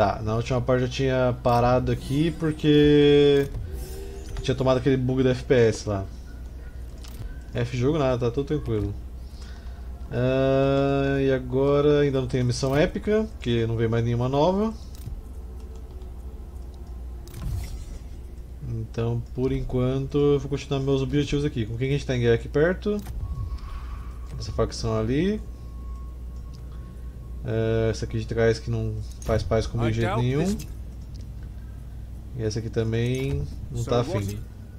Tá, na última parte eu tinha parado aqui porque tinha tomado aquele bug do FPS lá. F jogo nada, tá tudo tranquilo. E agora ainda não tem a missão épica, porque não veio mais nenhuma nova. Então, por enquanto, eu vou continuar meus objetivos aqui. Com quem a gente tá em guerra aqui perto? Essa facção ali. Essa aqui de trás que não faz paz comigo de jeito nenhum. E essa aqui também não tá afim.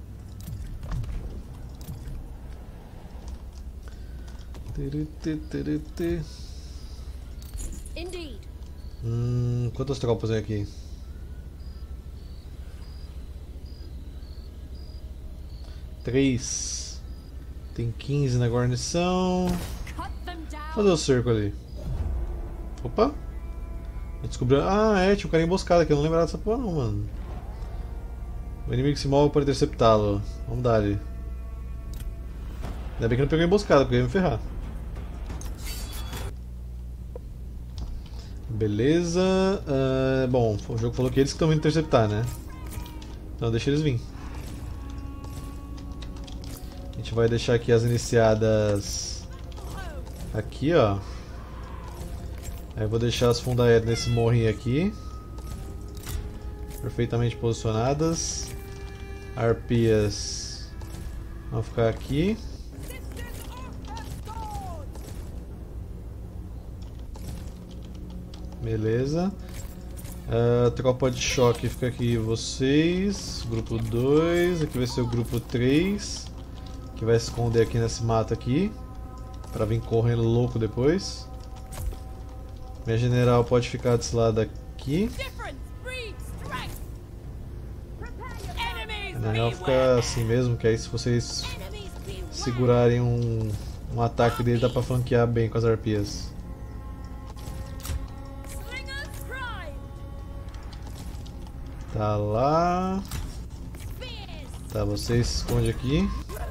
Quantas tropas tem aqui? 3. Tem 15 na guarnição. Vou fazer o cerco ali. Opa! A gente descobriu. Ah, tinha um cara emboscado aqui. Eu não lembrava dessa porra, não, mano. O inimigo se move para interceptá-lo. Vamos dar ali. Ainda bem que não pegou emboscada, porque eu ia me ferrar. Beleza. Bom, o jogo falou que eles que estão vindo interceptar, né? Então deixa eles vir. A gente vai deixar aqui as iniciadas aqui, ó. Aí eu vou deixar as fundaéreas nesse morrinho aqui. Perfeitamente posicionadas. Arpias vão ficar aqui. Beleza. Tropa de choque fica aqui vocês. Grupo 2. Aqui vai ser o grupo 3. Que vai se esconder aqui nesse mato aqui. Pra vir correndo louco depois. Minha general pode ficar desse lado aqui. Na real fica assim mesmo, que aí se vocês segurarem um ataque dele dá pra flanquear bem com as arpias. Tá lá. Tá, vocês se escondem aqui.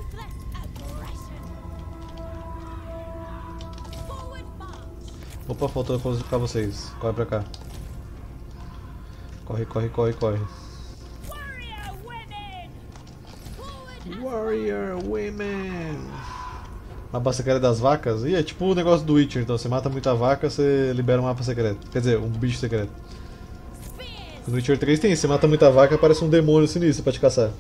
Opa, faltou colocar vocês. Corre pra cá. Corre, corre, corre, corre. Warrior Women. Mapa secreto das vacas? Ih, é tipo o negócio do Witcher, então você mata muita vaca, você libera um mapa secreto. Quer dizer, um bicho secreto. No Witcher 3 tem isso, você mata muita vaca, aparece um demônio sinistro pra te caçar.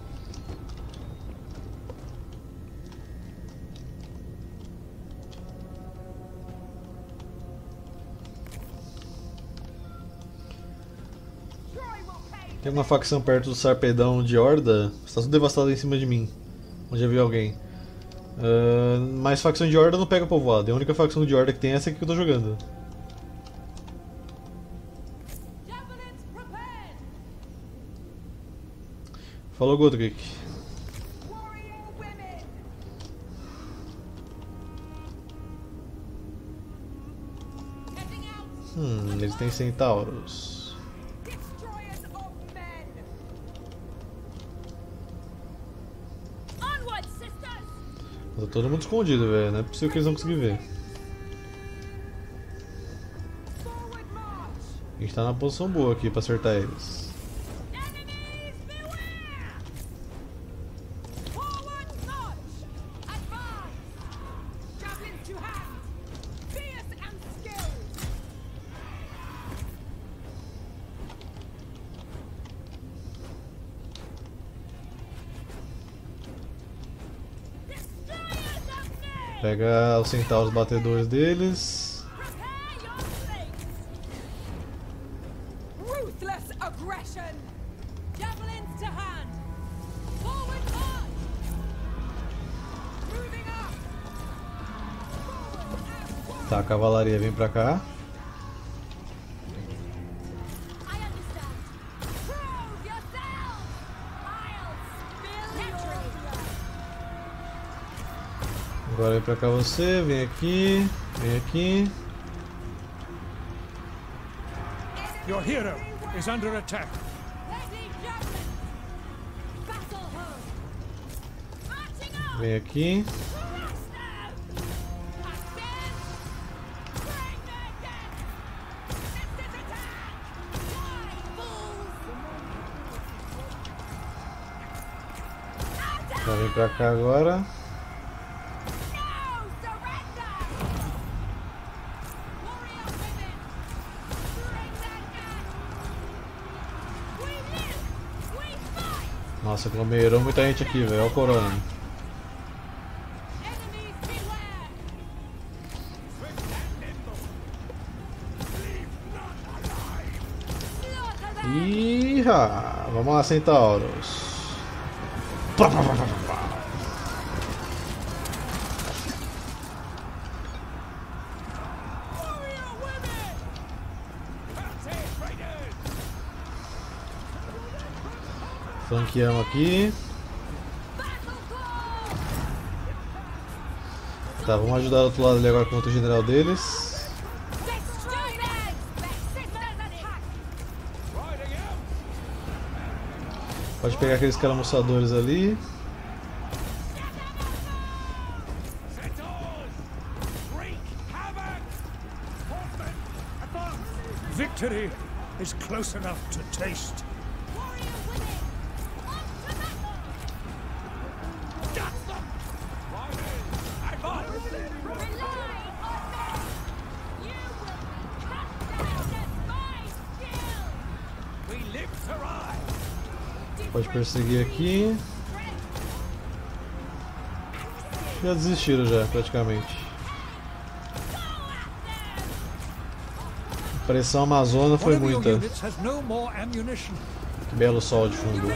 Tem uma facção perto do Sarpedão de Horda. Está tudo devastado em cima de mim. Onde já vi alguém. Mas facção de Horda não pega povoado. A única facção de Horda que tem é essa aqui que eu tô jogando. Falou, Godric. Eles têm centauros. Tá todo mundo escondido, velho. Não é possível que eles não conseguirem ver. A gente tá na posição boa aqui pra acertar eles. Pega os centauros batedores deles. Tá, a cavalaria vem pra cá. Agora vem pra cá você, vem aqui, vem aqui. Your hero is under attack. Vem aqui. vem pra cá agora. Nossa, aglomerou muita gente aqui, velho. Olha o corona. Iha! Vamos lá, centauros. Flanqueamos aqui. Tá, vamos ajudar o outro lado ali agora contra o general deles. Pode pegar aqueles caramuçadores ali. Victory is close enough to taste. Pode perseguir aqui. Já desistiram já, praticamente. A pressão amazona foi muita. Que belo sol de fundo.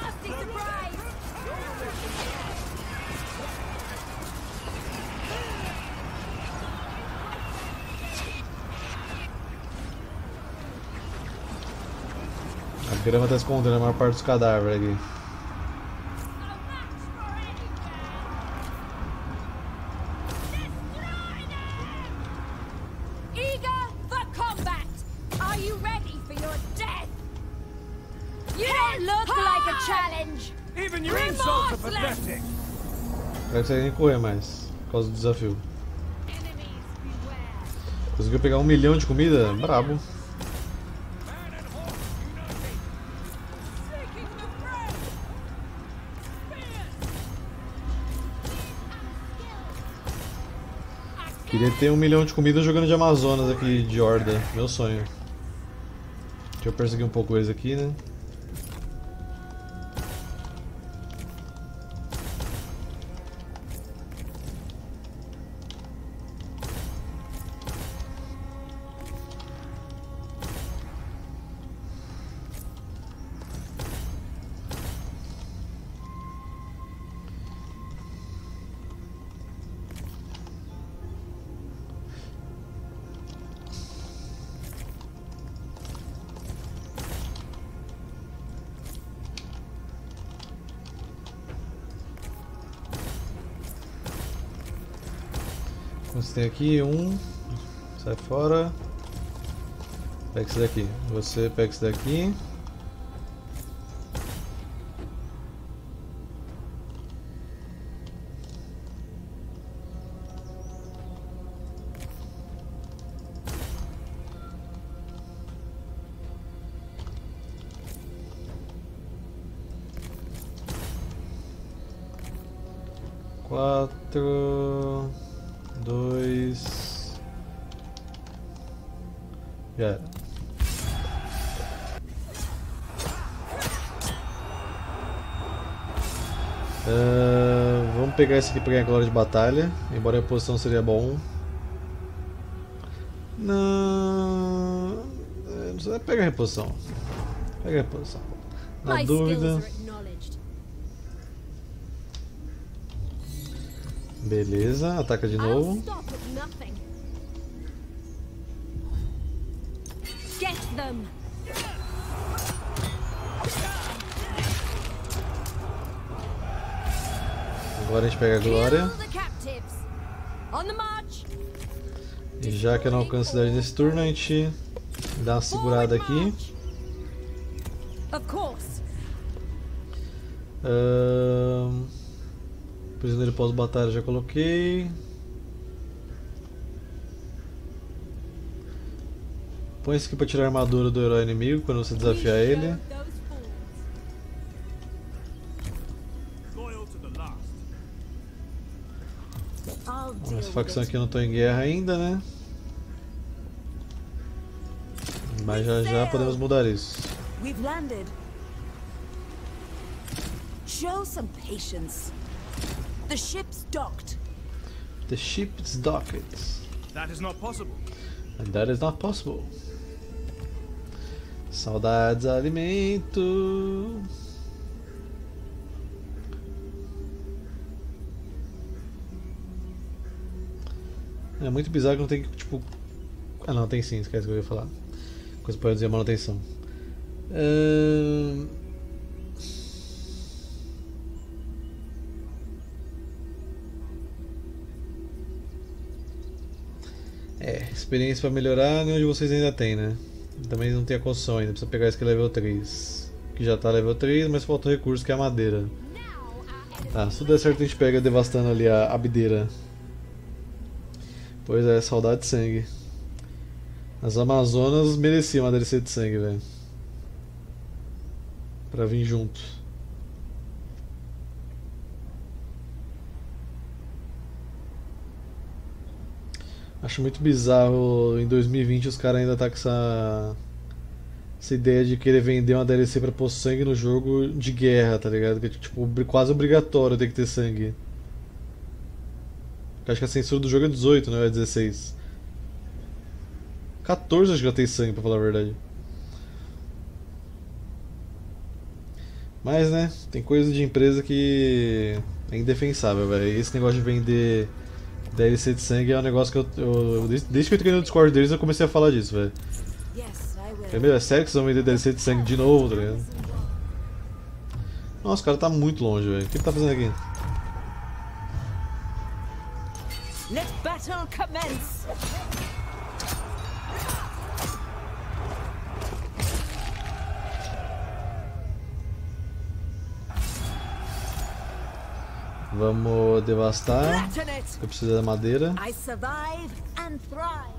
A grama está escondendo a maior parte dos cadáveres aqui. Não consegue nem correr mais, por causa do desafio. Conseguiu pegar 1 milhão de comida? Brabo. Queria ter 1 milhão de comida jogando de Amazonas aqui de Horda, meu sonho. Deixa eu perseguir um pouco eles aqui, né? Você tem aqui um, sai fora, pega esse daqui, você pega esse daqui. Quatro... 2... Já era. Vamos pegar esse aqui para ganhar glória de batalha, embora a posição seria bom. Não sei, pega a reposição. Pega a reposição. Na dúvida. Beleza, ataca de novo. Agora a gente pega a glória. E já que eu não alcanço cidade nesse turno, a gente dá uma segurada aqui. Prisioneiro pós-batalha já coloquei. Põe isso aqui para tirar a armadura do herói inimigo quando você desafiar ele. Essa facção aqui eu não tô em guerra ainda, né? Mas já já podemos mudar isso. We've landed. Show some patience. The ship's docked. The ship is docked. That is not possible. And that is not possible. Saudades, alimento. É muito bizarro que não tem, tipo... Ah não, tem sim, esquece o que eu ia falar. Coisa pode dizer manutenção. Experiência pra melhorar, nenhum de vocês ainda tem, né? Também não tem a construção ainda, precisa pegar esse aqui level 3. Que já tá level 3, mas falta um recurso que é a madeira. Tá, se tudo der certo a gente pega devastando ali a abdeira. Pois é, saudade de sangue. As Amazonas mereciam uma DLC de sangue, velho. Pra vir junto. Acho muito bizarro em 2020 os caras ainda tá com essa ideia de querer vender uma DLC pra pôr sangue no jogo de guerra, tá ligado? Que é tipo quase obrigatório ter que ter sangue. Eu acho que a censura do jogo é 18, não é 16. 14 acho que já tem sangue, pra falar a verdade. Mas né, tem coisa de empresa que é indefensável, velho. Esse negócio de vender DLC de sangue é um negócio que desde que eu entrei no Discord deles eu comecei a falar disso, velho. É sério que vocês vão vender DLC de sangue de novo, tá ligado? Nossa, o cara tá muito longe, velho. O que ele tá fazendo aqui? Let battle commence. Vamos devastar. Eu preciso da madeira. I survive and thrive.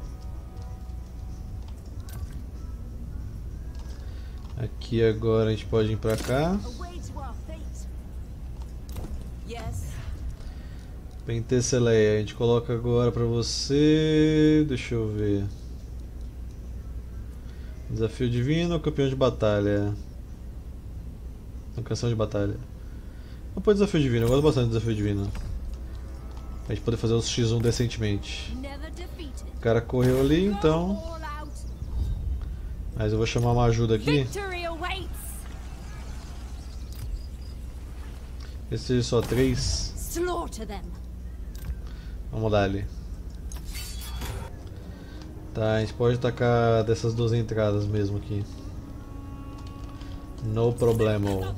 Aqui agora a gente pode ir pra cá. Away to our fate. Yes. Penteceleia, a gente coloca agora pra você. Deixa eu ver. Desafio divino, campeão de batalha. Não, canção de batalha. Não pode desafio divino, eu gosto bastante do desafio divino. Pra gente poder fazer os X1 decentemente. O cara correu ali, então. Mas eu vou chamar uma ajuda aqui. Esse seja só 3. Vamos dar ali. Tá, a gente pode tacar dessas duas entradas mesmo aqui. No problema.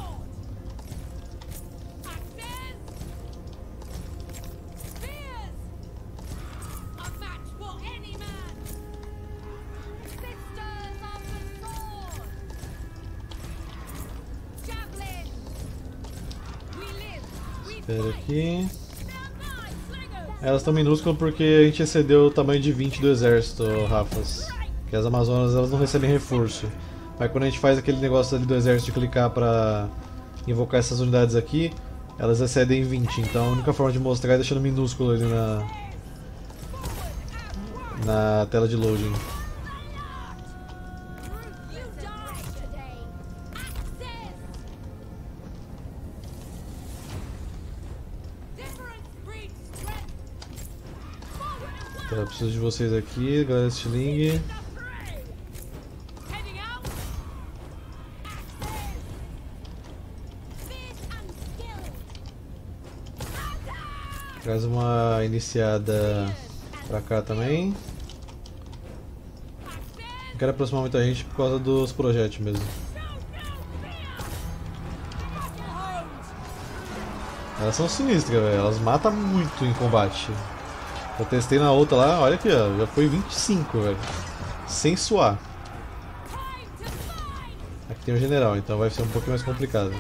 Espera aqui. Elas estão minúsculas porque a gente excedeu o tamanho de 20 do exército, Rafas. Que as Amazonas elas não recebem reforço. Mas quando a gente faz aquele negócio ali do exército de clicar pra invocar essas unidades aqui, elas excedem 20. Então a única forma de mostrar é deixando minúsculo ali na tela de loading. Eu preciso de vocês aqui, galera Stiling. Traz uma iniciada pra cá também. Não quero aproximar muita gente por causa dos projéteis mesmo. Elas são sinistras, velho. Elas matam muito em combate. Eu testei na outra lá, olha aqui, ó, já foi 25, velho. Sem suar. Aqui tem o general, então vai ser um pouquinho mais complicado.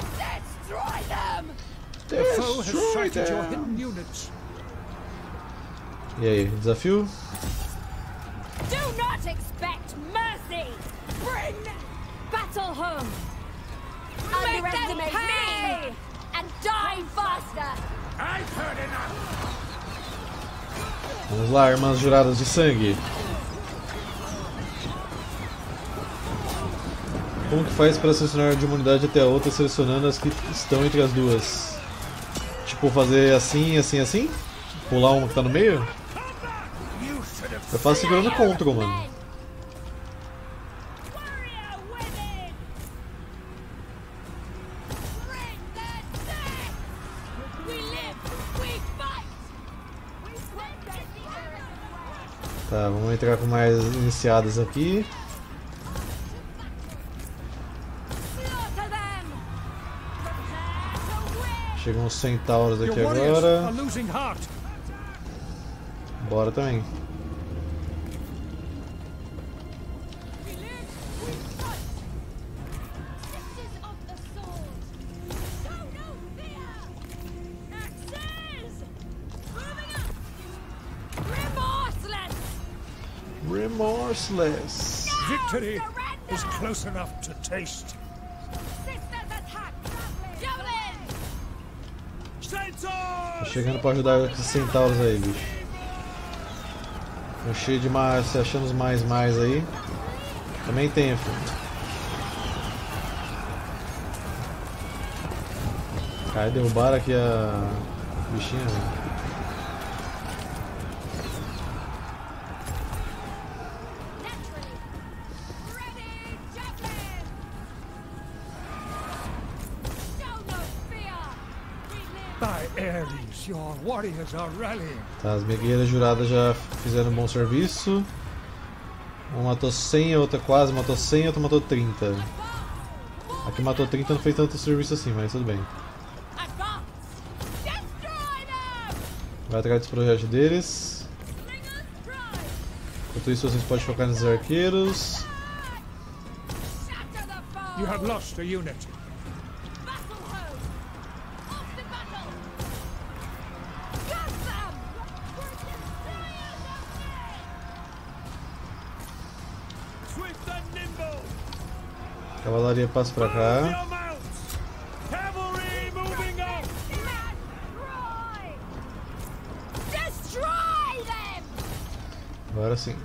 The foe has sighted your hidden units. E aí, desafio? Do not expect mercy. Bring battle home. Underestimate me and die faster. I've heard enough. Vamos lá, irmãs juradas de sangue. Como que faz para selecionar de uma unidade até a outra, selecionando as que estão entre as duas? Tipo, fazer assim, assim, assim? Pular uma que tá no meio? Eu faço segurando Ctrl, mano. Tá, vamos entrar com mais iniciadas aqui. Chegam uns centauros aqui agora. Bora também. Remorseless. Victory is close enough to taste. Tô chegando pra ajudar esses centauros aí, bicho. Tô cheio de mais, se achando os mais aí. Também tem, filho. Cara, derrubaram aqui a bichinha, velho. Your warriors are rallying. Tá, as minhas guerreiras juradas já fizeram um bom serviço. Uma matou 100, a outra quase matou 100, a outra matou 30. A que matou 30 não fez tanto serviço assim, mas tudo bem. Vai atrás dos projetos deles. Enquanto isso, vocês podem focar nos arqueiros. You have lost a unit. Cavalaria passa pra cá. Agora sim.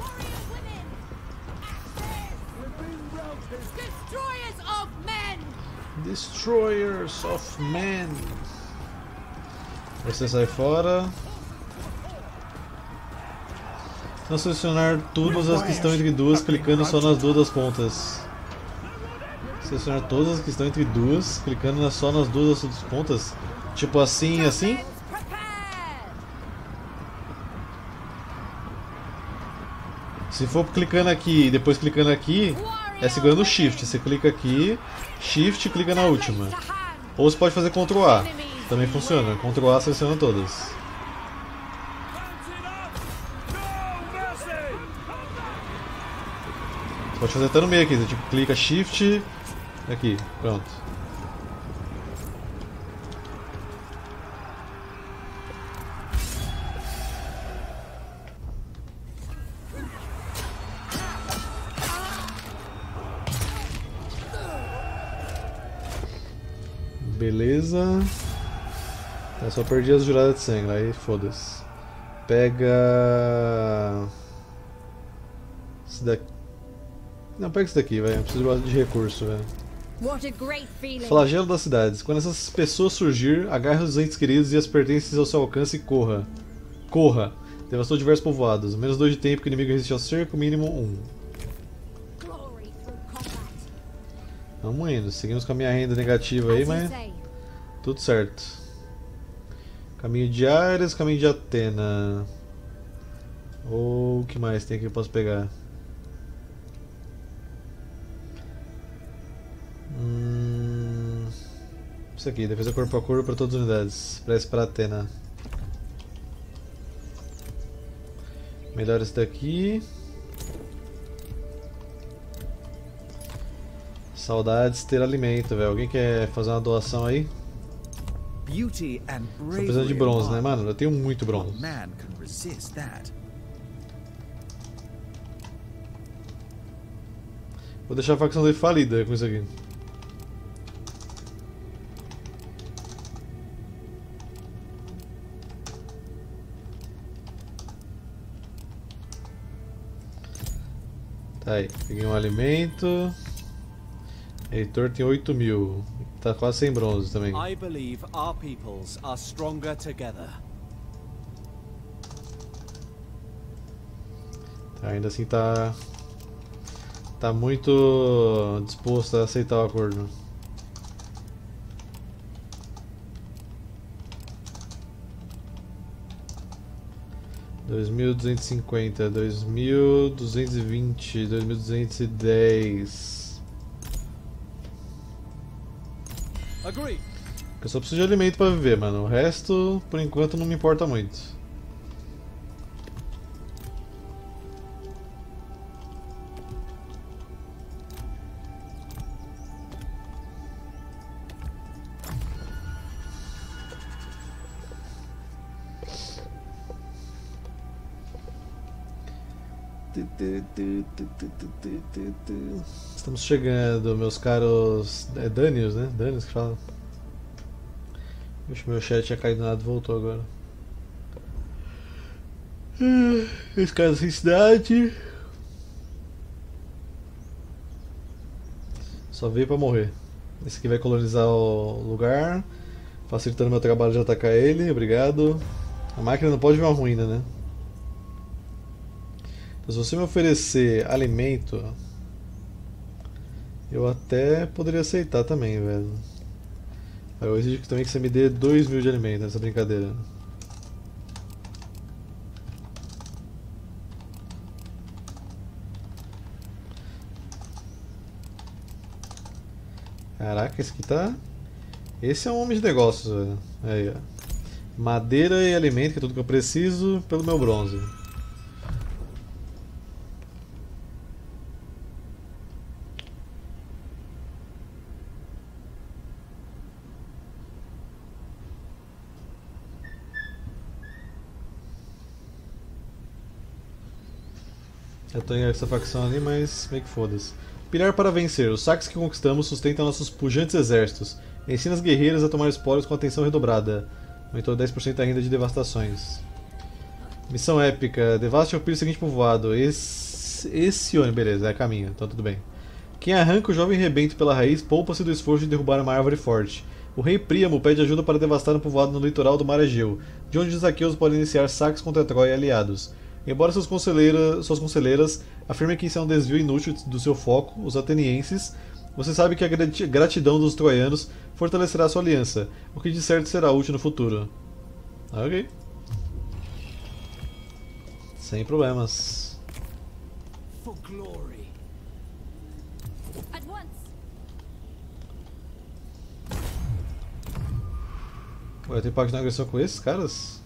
Destroyers of Men. Você sai fora. Não selecionar todas as que estão entre duas, clicando só nas duas das pontas. Selecionar todas as que estão entre duas, clicando só nas duas das pontas. Tipo assim e assim. Se for clicando aqui e depois clicando aqui, é segurando o Shift. Você clica aqui, Shift e clica na última. Ou você pode fazer Ctrl A. Também funciona. Ctrl A seleciona todas. Você pode fazer até no meio aqui. Você tipo, clica Shift aqui. Pronto. Beleza. Eu só perdi as juradas de sangue, aí foda-se. Pega... esse daqui. Não, pega esse daqui, velho. Eu preciso de recurso, velho. Flagelo das cidades. Quando essas pessoas surgir, agarre os entes queridos e as pertences ao seu alcance e corra. Corra. Devastou diversos povoados. Menos 2 de tempo que o inimigo resiste ao cerco, mínimo 1. Vamos indo. Seguimos com a minha renda negativa aí, mas... tudo certo. Caminho de Ares, caminho de Atena. Ou o que mais tem aqui que eu posso pegar? Isso aqui, defesa corpo a corpo para todas as unidades. Prece para Atena. Melhor esse daqui. Saudades ter alimento, velho. Alguém quer fazer uma doação aí? Beauty and Só precisando de bronze, né, mano? Eu tenho muito bronze. Man can resist that. Vou deixar a facção dele falida com isso aqui. Tá aí, peguei um alimento. Heitor tem 8.000. Tá quase sem bronze também. I believe our peoples are stronger together. Tá, ainda assim tá muito disposto a aceitar o acordo. $2.250, 2.220, 2.210. Agree. Eu só preciso de alimento pra viver, mano. O resto, por enquanto, não me importa muito. Estamos chegando, meus caros. É Daniels, né? Daniels que fala. Vixe, meu chat tinha caído nada, voltou agora. Esse cara sem cidade. Só veio pra morrer. Esse aqui vai colonizar o lugar, facilitando meu trabalho de atacar ele, obrigado. A máquina não pode vir uma ruína, né? Se você me oferecer alimento, eu até poderia aceitar também, velho. Eu exijo também que você me dê 2.000 de alimento nessa brincadeira. Caraca, esse aqui tá... Esse é um homem de negócios, velho. Aí, ó. Madeira e alimento, que é tudo que eu preciso, pelo meu bronze. Eu tô em essa facção ali, mas meio que foda-se. Pilar para vencer. Os saques que conquistamos sustentam nossos pujantes exércitos. Ensina as guerreiras a tomar espólios com atenção redobrada. Aumentou 10% a renda de devastações. Missão épica. Devaste o seguinte povoado. Esse beleza, é caminho, então tudo bem. Quem arranca o jovem rebento pela raiz poupa-se do esforço de derrubar uma árvore forte. O rei Príamo pede ajuda para devastar um povoado no litoral do Mar Egeu, de onde os aqueus podem iniciar saques contra Troia e aliados. Embora suas conselheiras afirmem que isso é um desvio inútil do seu foco, os atenienses, você sabe que a gratidão dos troianos fortalecerá sua aliança, o que de certo será útil no futuro. Ok. Sem problemas. For glory. At once. Ué, eu tenho pacto de agressão com esses caras?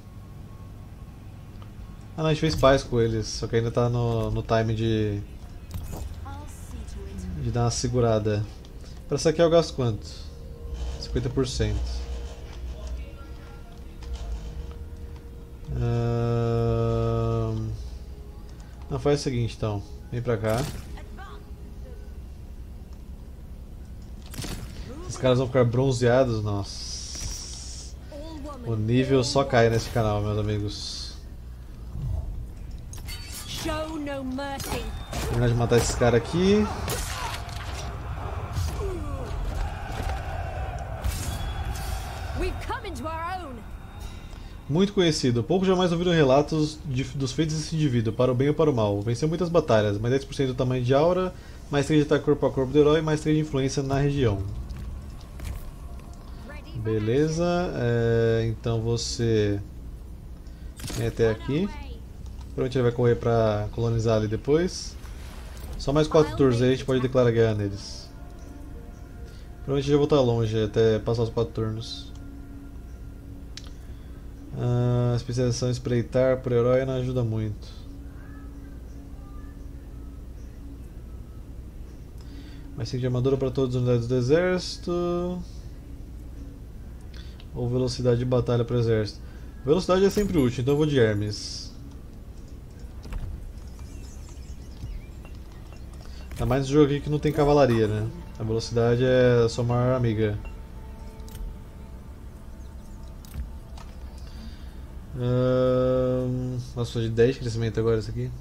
Ah não, a gente fez paz com eles, só que ainda tá no time de dar uma segurada. Pra saquear eu gasto quanto? 50%. Não, faz o seguinte então, vem pra cá. Esses caras vão ficar bronzeados, nossa. O nível só cai nesse canal, meus amigos. Terminar de matar esses caras aqui. Muito conhecido, poucos jamais ouviram relatos dos feitos desse indivíduo, para o bem ou para o mal. Venceu muitas batalhas, mais 10% do tamanho de aura, mais 3 de ataque corpo a corpo do herói, mais 3 de influência na região. Beleza, então você vem até aqui. Provavelmente ele vai correr pra colonizar ali depois. Só mais 4 turnos aí a gente pode declarar guerra neles. Provavelmente já vou estar longe até passar os 4 turnos. Especialização espreitar por herói não ajuda muito. Mais 5 de armadura para todas as unidades do exército. ou velocidade de batalha para o exército? Velocidade é sempre útil, então eu vou de Hermes. Ainda mais no jogo aqui que não tem cavalaria, né? A velocidade é a sua maior amiga. Nossa, de 10 de crescimento agora isso aqui.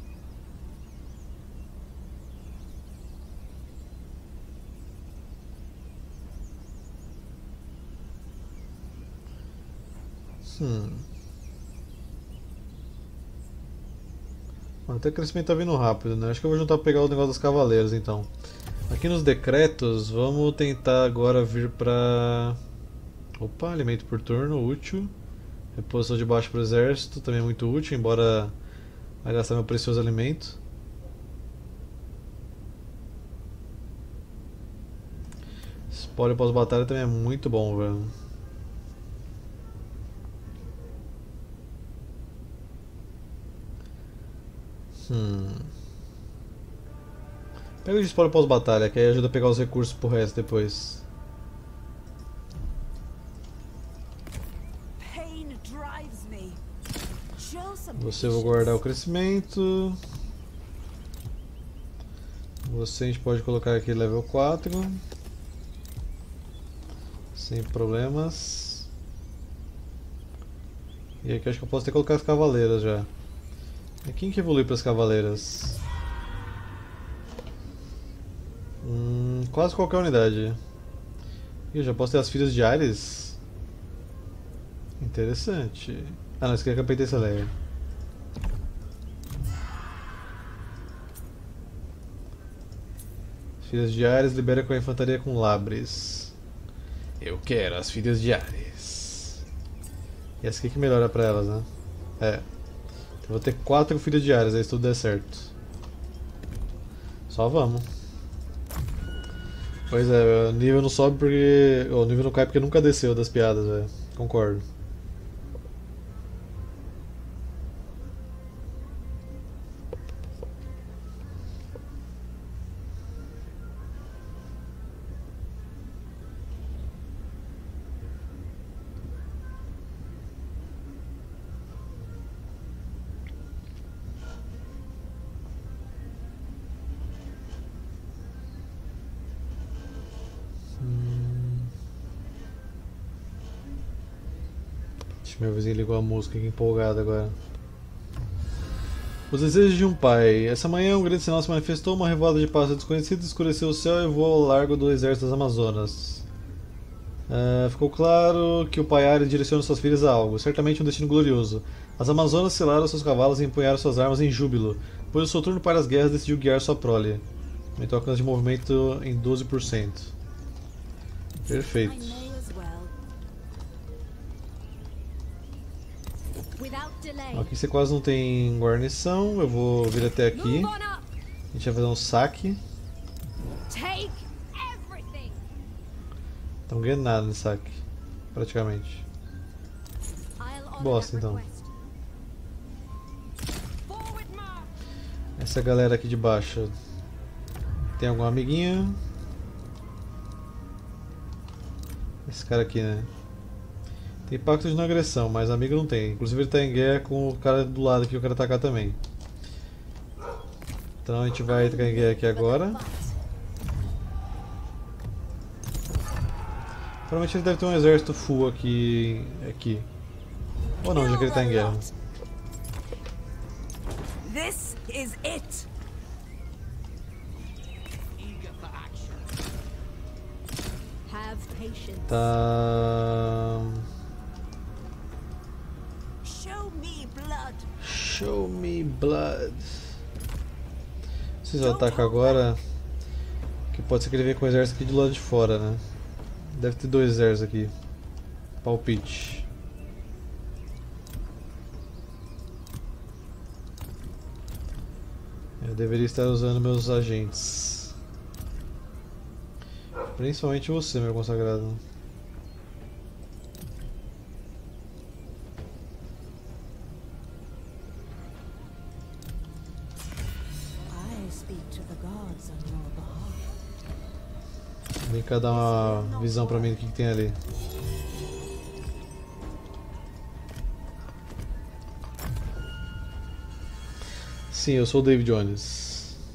Até o crescimento tá vindo rápido, né? Acho que eu vou juntar pra pegar o negócio dos cavaleiros então. Aqui nos decretos, vamos tentar agora vir pra... Opa, alimento por turno, útil. Reposição de baixo pro exército, também é muito útil, embora vai gastar meu precioso alimento. Espólio pós-batalha também é muito bom, velho. Pega o de espólio pós-batalha, que aí ajuda a pegar os recursos pro resto depois. Você eu vou guardar o crescimento. Você a gente pode colocar aqui level 4. Sem problemas. E aqui acho que eu posso até colocar as cavaleiras já. E quem que evolui para as cavaleiras? Quase qualquer unidade. E eu já posso ter as filhas de Ares? Interessante. Ah não, isso aqui é a Capitã Celeia. Filhas de Ares libera com a infantaria com Labres. Eu quero as filhas de Ares. E essa aqui que melhora pra elas, né? É. Então vou ter 4 filhas de Ares aí se tudo der certo. Só vamos. Pois é, o nível não sobe porque... O nível não cai porque nunca desceu das piadas, velho. Concordo. Meu vizinho ligou a música, que empolgado agora. Os desejos de um pai. Essa manhã um grande sinal se manifestou, uma revoada de pássaros desconhecidos escureceu o céu e voou ao largo do exército das Amazonas. Ficou claro que o pai Ares direciona suas filhas a algo, certamente um destino glorioso. As Amazonas selaram seus cavalos e empunharam suas armas em júbilo, pois o Soturno para as guerras decidiu guiar sua prole. Aumentou o alcance de movimento em 12%. Perfeito. Aqui você quase não tem guarnição, eu vou vir até aqui. A gente vai fazer um saque. Não ganhando nada nesse saque, praticamente. Bosta então. Essa galera aqui de baixo. Tem alguma amiguinha? Esse cara aqui, né? Tem pacto de não agressão, mas amigo não tem. Inclusive ele tá em guerra com o cara do lado que eu quero atacar também. Então a gente vai entrar em guerra aqui agora. Provavelmente ele deve ter um exército full aqui. Ou não, já que ele tá em guerra. This is it. Have patience. Tá. Show me blood. Vocês atacam agora. Que pode ser que ele venha com o exército aqui do lado de fora, né? Deve ter 2 exércitos aqui. Palpite. Eu deveria estar usando meus agentes. Principalmente você, meu consagrado. Vem cá dar uma visão pra mim do que tem ali. Sim, eu sou o David Jones.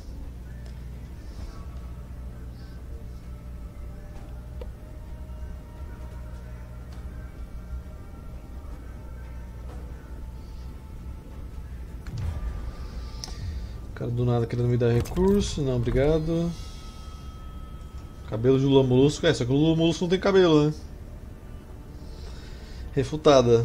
O cara do nada querendo me dar recurso. Não, obrigado. Cabelo de Lula Molusco. É, só que o Lula Molusco não tem cabelo, né? Refutada.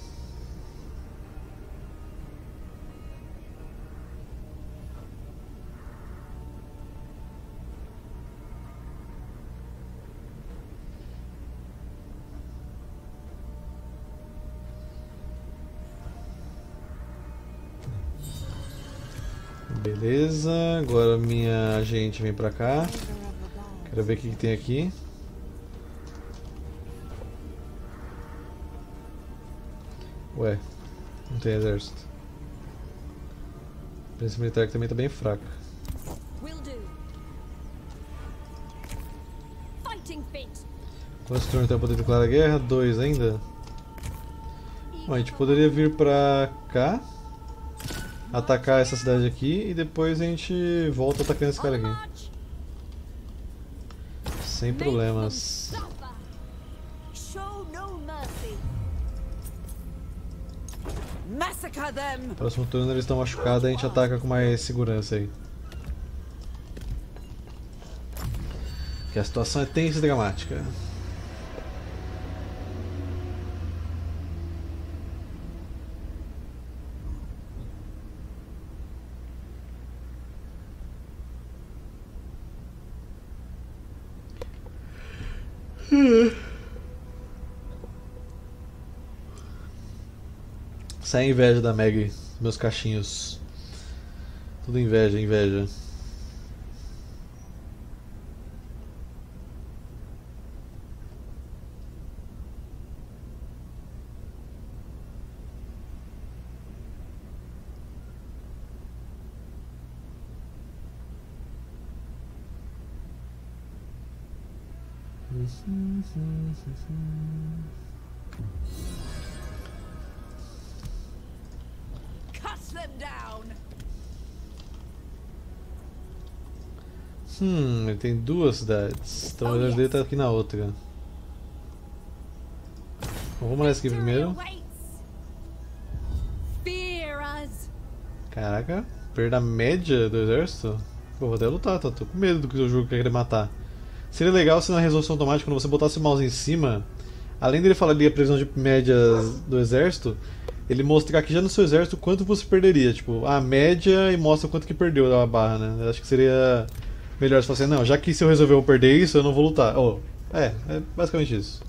Beleza, agora minha agente vem pra cá. Quero ver o que tem aqui. Ué, não tem exército. A presença militar aqui também tá bem fraca. Quantos turnos tem pra poder declarar guerra? 2 ainda? Bom, a gente poderia vir pra cá, atacar essa cidade aqui e depois a gente volta atacando esse cara aqui. Sem problemas. Próximo turno eles estão machucados, a gente ataca com mais segurança aí. Porque a situação é tensa e dramática. Sai a inveja da Meg, meus cachinhos. Tudo inveja, inveja. Ele tem 2 cidades, então o exército dele tá aqui na outra. Bom, vamos nessa aqui primeiro. Caraca, perda a média do exército? Pô, vou até lutar, tá? Tô com medo do que o jogo quer querer matar. Seria legal se na resolução automática, quando você botasse o mouse em cima, além dele falar ali a previsão de médias do exército, ele mostrar aqui já no seu exército quanto você perderia. Tipo, a média e mostra quanto que perdeu da barra, né? Eu acho que seria melhor se fosse assim, não, já que se eu resolver eu perder isso, eu não vou lutar. Oh, é basicamente isso.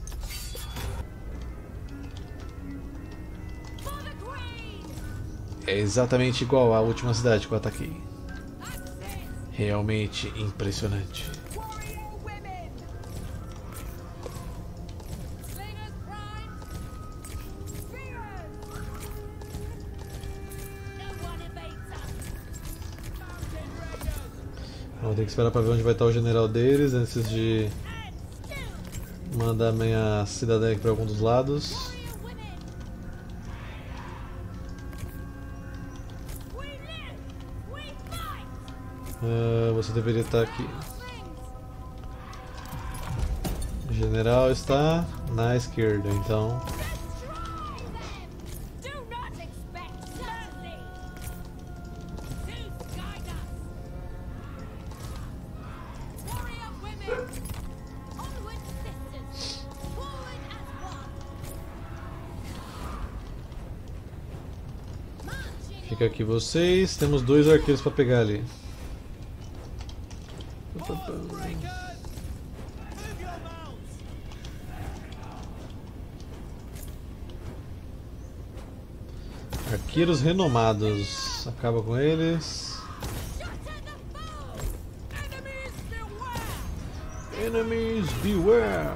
É exatamente igual à última cidade que eu ataquei. Realmente impressionante. Vou ter que esperar pra ver onde vai estar o general deles antes de mandar minha cidadã aqui pra algum dos lados. Você deveria estar aqui. O general está na esquerda, então. Fica aqui vocês, temos 2 arqueiros para pegar ali. Arqueiros renomados, acaba com eles. Enemies beware!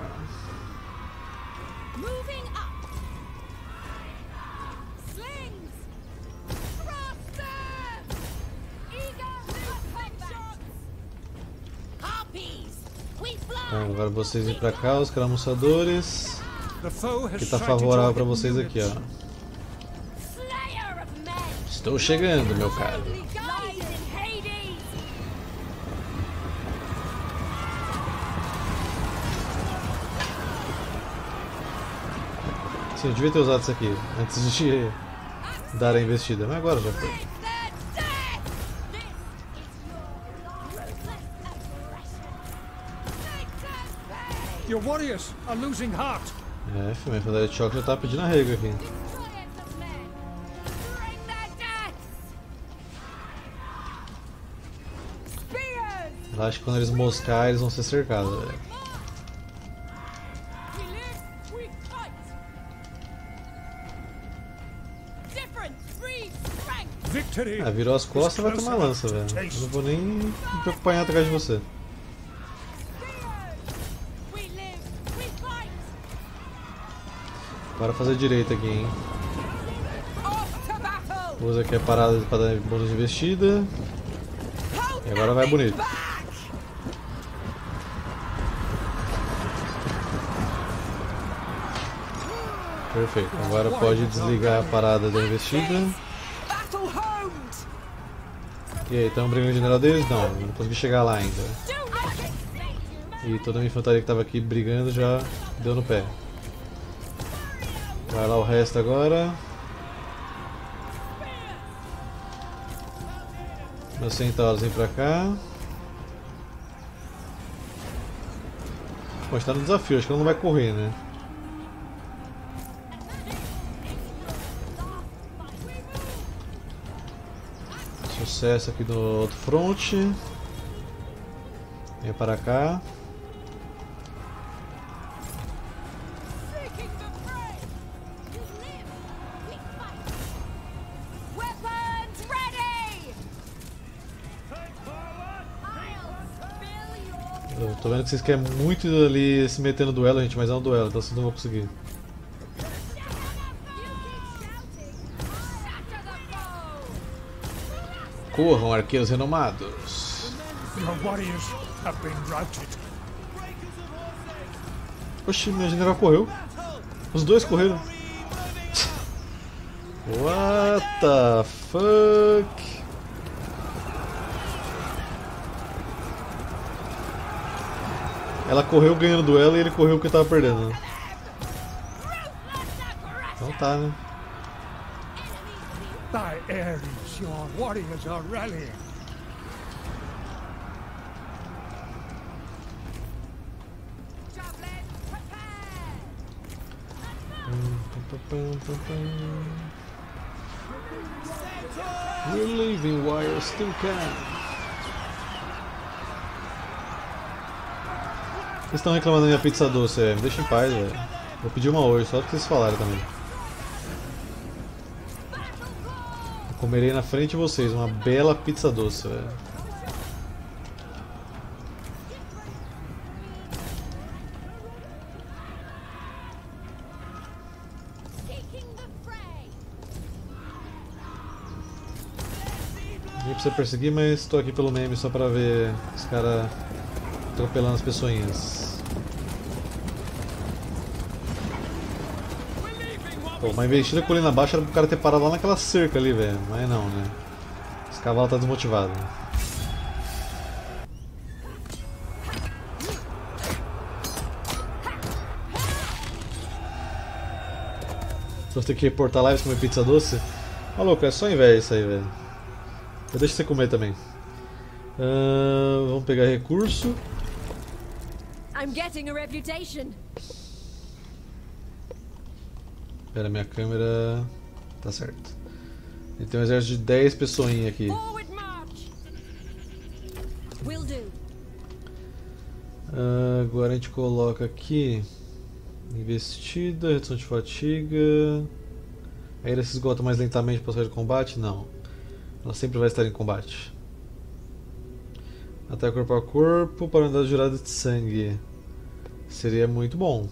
Então, agora vocês vêm pra cá, os caramuçadores. Que tá favorável pra vocês aqui, ó. Estou chegando, meu caro. Sim, eu devia ter usado isso aqui antes de dar a investida, mas agora já foi. Your warriors are losing heart. É, filho, minha infantaria de choque já tá pedindo arrego aqui. Eu acho que quando eles moscar, eles vão ser cercados, velho. Ah, virou as costas e vai tomar lança, velho. Eu não vou nem me preocupar em atrás de você. Bora fazer direito aqui, hein. Usa aqui a parada para dar bônus de investida. E agora vai bonito. Perfeito. Agora pode desligar a parada da investida. E aí, estamos brigando com o general deles? Não consegui chegar lá ainda. E toda a minha infantaria que estava aqui brigando já deu no pé. Vai lá o resto agora. Meus centauros vêm pra cá. Bom, está no desafio, acho que ela não vai correr, né? Sucesso aqui do outro front. Vem para cá. Eu tô vendo que vocês querem muito ali se meter no duelo, gente, mas é um duelo, então vocês não vão conseguir. Corram, arqueiros renomados. Your warriors have been routed. Oxi, meu general correu. Os dois correram. What the fuck? Ela correu ganhando o duelo e ele correu porque tava perdendo. Então tá, né? Thy Ares, your warriors are rallying. We're leaving while you still can. Vocês estão reclamando da minha pizza doce, me deixa em paz, velho. Vou pedir uma hoje, só porque vocês falaram também. Eu comerei na frente de vocês uma bela pizza doce, velho. Nem precisa perseguir, mas estou aqui pelo meme só pra ver os caras atropelando as pessoinhas. Pô, uma investida colina abaixo era pro cara ter parado lá naquela cerca ali, velho. Mas não, né? Esse cavalo tá desmotivado. Vou ter que reportar lives comer pizza doce? Maluco, é só inveja isso aí, velho. Eu deixo você comer também. Vamos pegar recurso. I'm getting a reputation. Pera, minha câmera... Tá certo. Ele tem um exército de 10 pessoinhas aqui. Forward march. Will do. Agora a gente coloca aqui... Investida, redução de fatiga... A ira se esgota mais lentamente para sair de combate? Não. Ela sempre vai estar em combate. Ataque corpo a corpo para unidade jurada de sangue. Seria muito bom.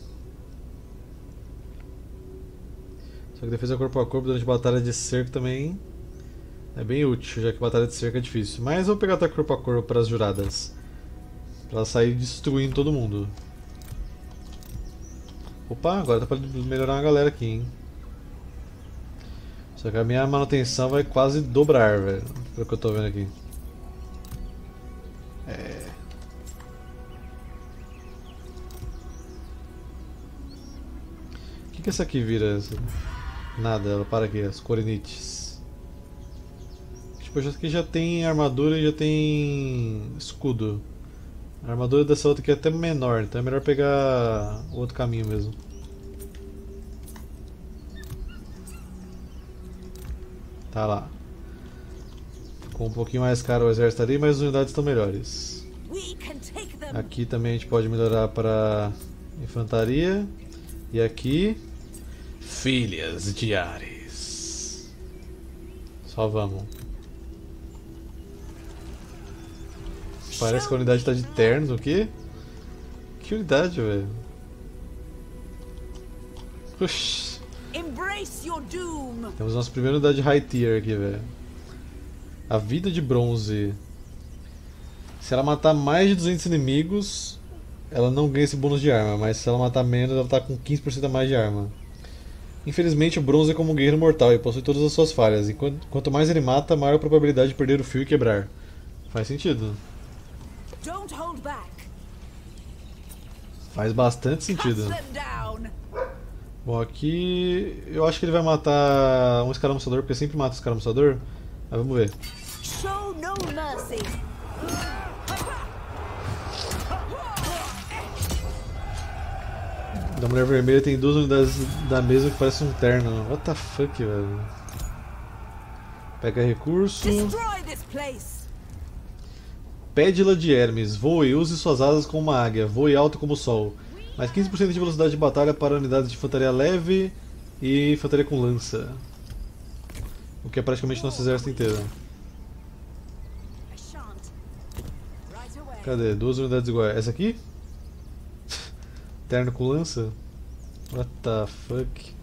Só que defesa corpo a corpo durante batalha de cerco também é bem útil, já que batalha de cerco é difícil. Mas vou pegar ataque corpo a corpo para as juradas. Para ela sair destruindo todo mundo. Opa, agora dá para melhorar uma galera aqui, hein. Só que a minha manutenção vai quase dobrar, velho. Pelo que eu tô vendo aqui. O que essa aqui vira? Nada, ela para aqui, as corinites. Tipo, essa aqui já tem armadura e já tem escudo. A armadura dessa outra aqui é até menor, então é melhor pegar o outro caminho mesmo. Tá lá. Ficou um pouquinho mais caro o exército ali, mas as unidades estão melhores. Aqui também a gente pode melhorar para infantaria. E aqui, filhas de Ares. Só vamos. Parece que a unidade está de ternos, o quê? Que unidade, velho? Puxa. Temos nossa primeira unidade high tier aqui, velho. A vida de bronze. Se ela matar mais de 200 inimigos, ela não ganha esse bônus de arma, mas se ela matar menos, ela tá com 15% a mais de arma. Infelizmente, o bronze é como um guerreiro mortal e possui todas as suas falhas. E quanto mais ele mata, maior a probabilidade de perder o fio e quebrar. Faz sentido. Faz bastante sentido. Bom, aqui eu acho que ele vai matar um escaramuçador, porque sempre mata o escaramuçador. Mas vamos ver. Da mulher vermelha tem duas unidades da mesma que parece um terno. What the fuck, velho? Pega recurso. Pédila de Hermes. Voe, use suas asas como uma águia. Voe alto como o sol. Mais 15% de velocidade de batalha para unidades de infantaria leve e infantaria com lança. O que é praticamente nosso exército inteiro. Cadê? Duas unidades iguais. Essa aqui? Terno com lança? What the fuck?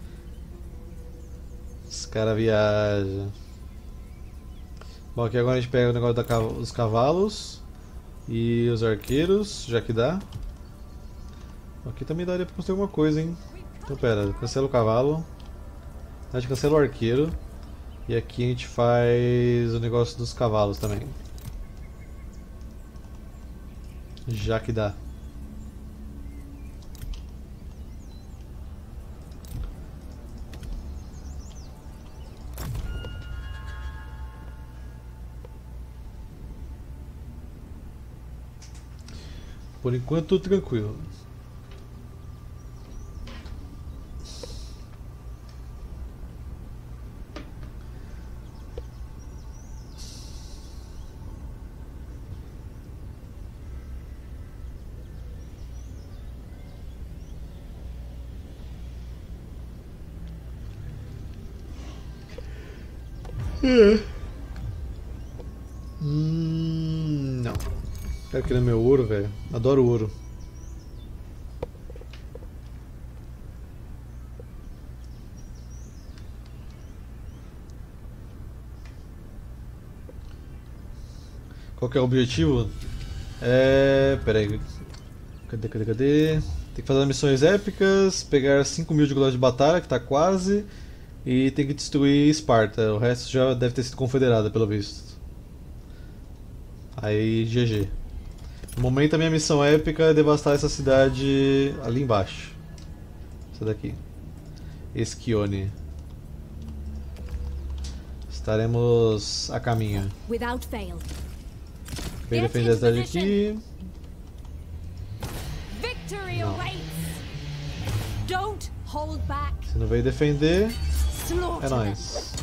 Os caras viajam. Bom, aqui agora a gente pega o negócio dos cavalos e os arqueiros, já que dá. Aqui também daria pra construir alguma coisa, hein? Então pera, cancela o cavalo. A gente cancela o arqueiro. E aqui a gente faz o negócio dos cavalos também. Já que dá. Por enquanto tudo tranquilo. Não. Quero querer meu ouro, velho. Adoro ouro. Qual que é o objetivo? Pera aí. Cadê? Tem que fazer missões épicas, pegar 5.000 de glória de batalha, que tá quase, e tem que destruir Esparta. O resto já deve ter sido confederada, pelo visto. Aí, GG. No momento a minha missão épica é devastar essa cidade ali embaixo. Essa daqui. Esquione. Estaremos a caminho. Vem defender a cidade aqui. Se não veio defender, é nóis.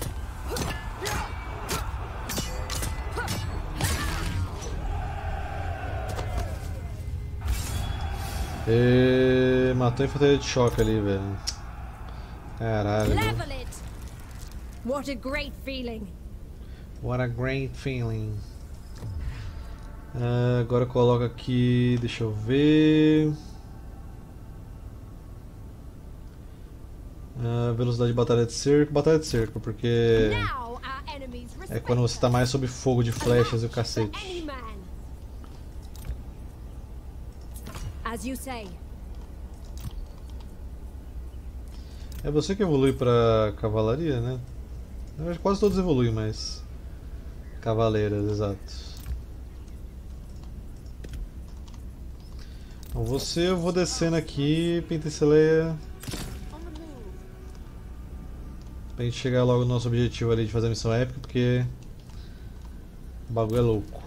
Matou a infantaria de choque ali, velho. Caralho. What a great feeling. What a great feeling. Agora coloca aqui, deixa eu ver. Velocidade de batalha de cerco, porque é quando você está mais sob fogo de flechas e o cacete. É você que evolui para cavalaria, né? Quase todos evoluem, mas cavaleiras, exato. Então você eu vou descendo aqui, Pentenceleia. Pra gente chegar logo no nosso objetivo ali de fazer a missão épica, porque o bagulho é louco.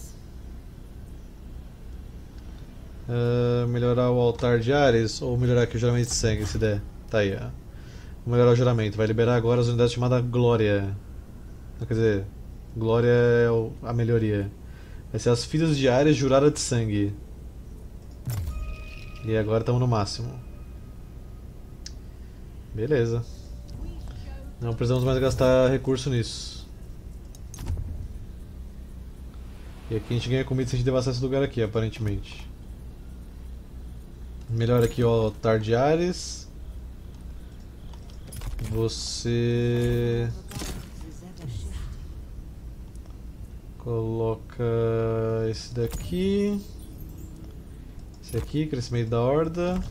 Melhorar o altar de Ares ou melhorar aqui o juramento de sangue, se der. Tá aí, ó. Vou melhorar o juramento. Vai liberar agora as unidades chamadas Glória. Não, quer dizer, Glória é a melhoria. Vai ser as filhas de Ares juradas de sangue. E agora estamos no máximo. Beleza. Não precisamos mais gastar recurso nisso. E aqui a gente ganha comida se a gente devastar esse lugar aqui, aparentemente. Melhora aqui o altar de Ares. Você coloca esse daqui. Esse aqui, crescimento da horda.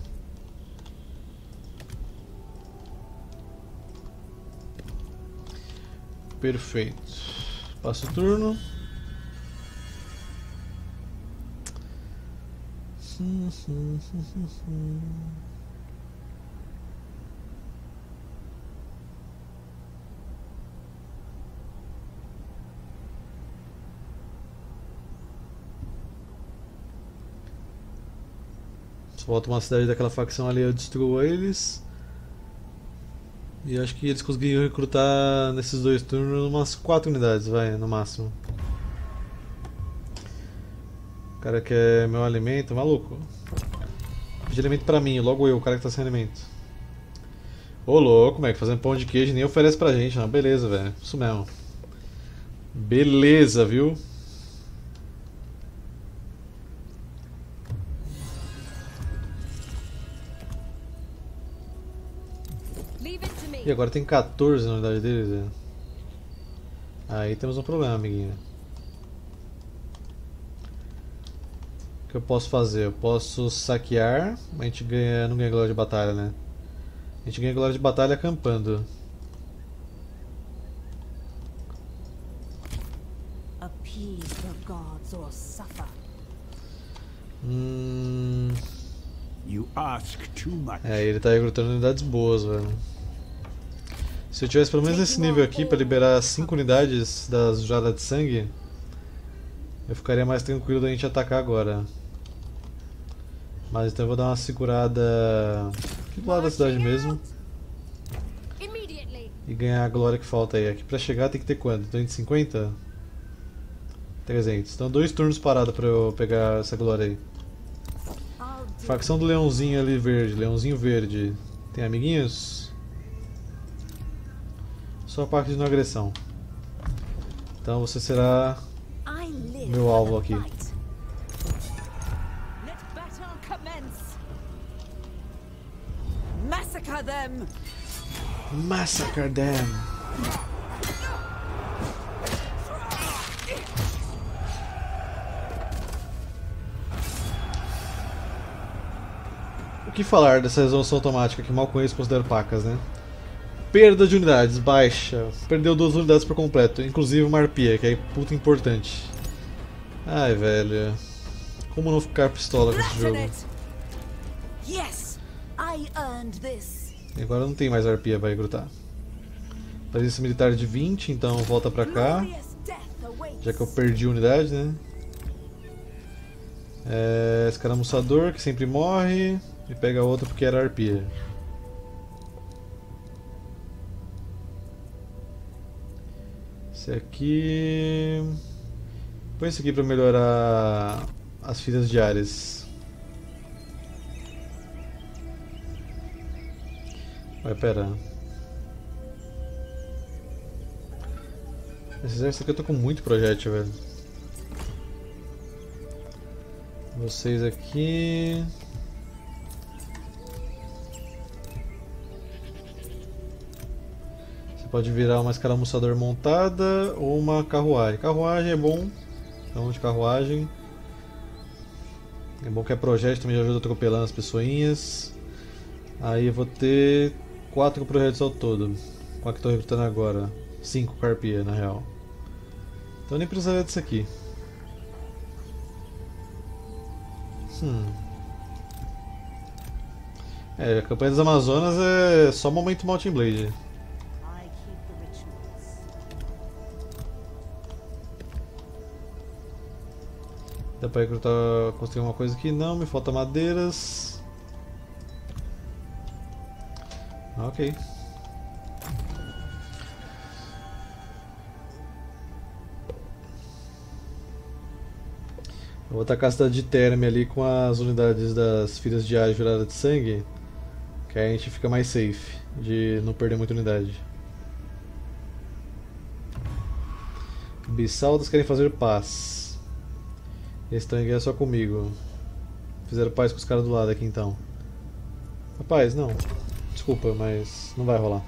Perfeito. Passa o turno. Se volta uma cidade daquela facção ali, eu destruo eles. E acho que eles conseguiram recrutar nesses 2 turnos umas 4 unidades, vai, no máximo. O cara quer meu alimento, maluco. Pede alimento pra mim, logo eu, o cara que tá sem alimento. Ô louco, como é que fazendo pão de queijo nem oferece pra gente, não. Beleza, velho, isso mesmo. Beleza, viu? E agora tem 14 na unidade deles, velho. Aí temos um problema, amiguinho. O que eu posso fazer? Eu posso saquear. A gente ganha, não ganha glória de batalha, né? A gente ganha glória de batalha acampando. Ele tá recrutando unidades boas, velho. Se eu tivesse pelo menos esse nível aqui para liberar 5 unidades das juradas de sangue, eu ficaria mais tranquilo da gente atacar agora. Mas então eu vou dar uma segurada aqui do lado da cidade mesmo. E ganhar a glória que falta aí. Aqui pra chegar tem que ter quanto? 250? 300. Então 2 turnos parado pra eu pegar essa glória aí. Facção do leãozinho ali verde. Leãozinho verde. Tem amiguinhos? Só a parte de não agressão. Então você será meu alvo aqui. Massacre them! Massacre them! O que falar dessa resolução automática que mal conheço e considero pacas, né? Perda de unidades, baixa. Perdeu 2 unidades por completo, inclusive uma arpia, que é puta importante. Ai, velho. Como não ficar pistola com esse jogo? E agora não tem mais arpia para recrutar. Presença militar de 20, então volta pra cá. Já que eu perdi unidade, né? Escaramuçador, que sempre morre. E pega outro porque era arpia. Esse aqui... Põe esse aqui pra melhorar as filhas de Ares. Vai, pera. Esse exército aqui eu tô com muito projétil, velho. Vocês aqui... Você pode virar uma escaramuçador montada ou uma carruagem. Carruagem é bom. Então de carruagem. É bom que é projétil, também já ajuda atropelando as pessoinhas. Aí eu vou ter 4 projetos ao todo. Qual que eu tô recrutando agora? 5 carpia, na real. Então eu nem precisaria disso aqui. A campanha das Amazonas é só momento Mountain Blade. Dá pra recrutar, construir uma coisa aqui? Não, me falta madeiras. Ok. Eu vou atacar a cidade de Terme ali com as unidades das filhas de ar jurada de sangue, que aí a gente fica mais safe de não perder muita unidade. Bissaldas querem fazer paz. Eles estão em guerra só comigo. Fizeram paz com os caras do lado aqui então. Rapaz, não. Desculpa, mas não vai rolar.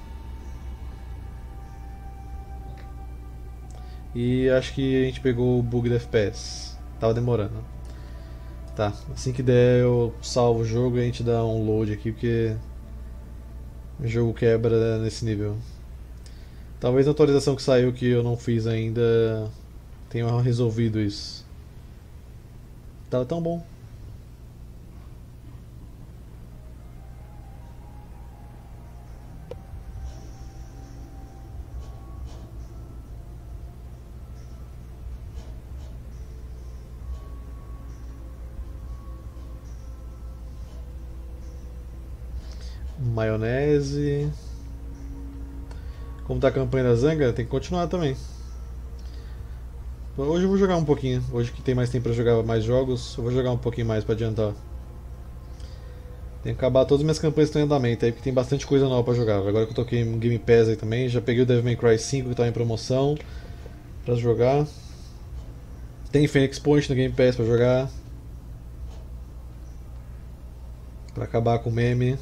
E acho que a gente pegou o bug do FPS. Tava demorando. Tá, assim que der eu salvo o jogo e a gente dá um load aqui, porque o jogo quebra nesse nível. Talvez a atualização que saiu que eu não fiz ainda tenha resolvido isso. Tava tão bom. Maionese. Como tá a campanha da Zanga, tem que continuar também. Hoje eu vou jogar um pouquinho. Hoje que tem mais tempo pra jogar mais jogos, eu vou jogar um pouquinho mais pra adiantar. Tem que acabar todas as minhas campanhas que estão em andamento aí, porque tem bastante coisa nova pra jogar. Agora que eu toquei em Game Pass aí também, já peguei o Devil May Cry 5 que tá em promoção pra jogar. Tem Phoenix Point no Game Pass pra jogar. Pra acabar com o meme.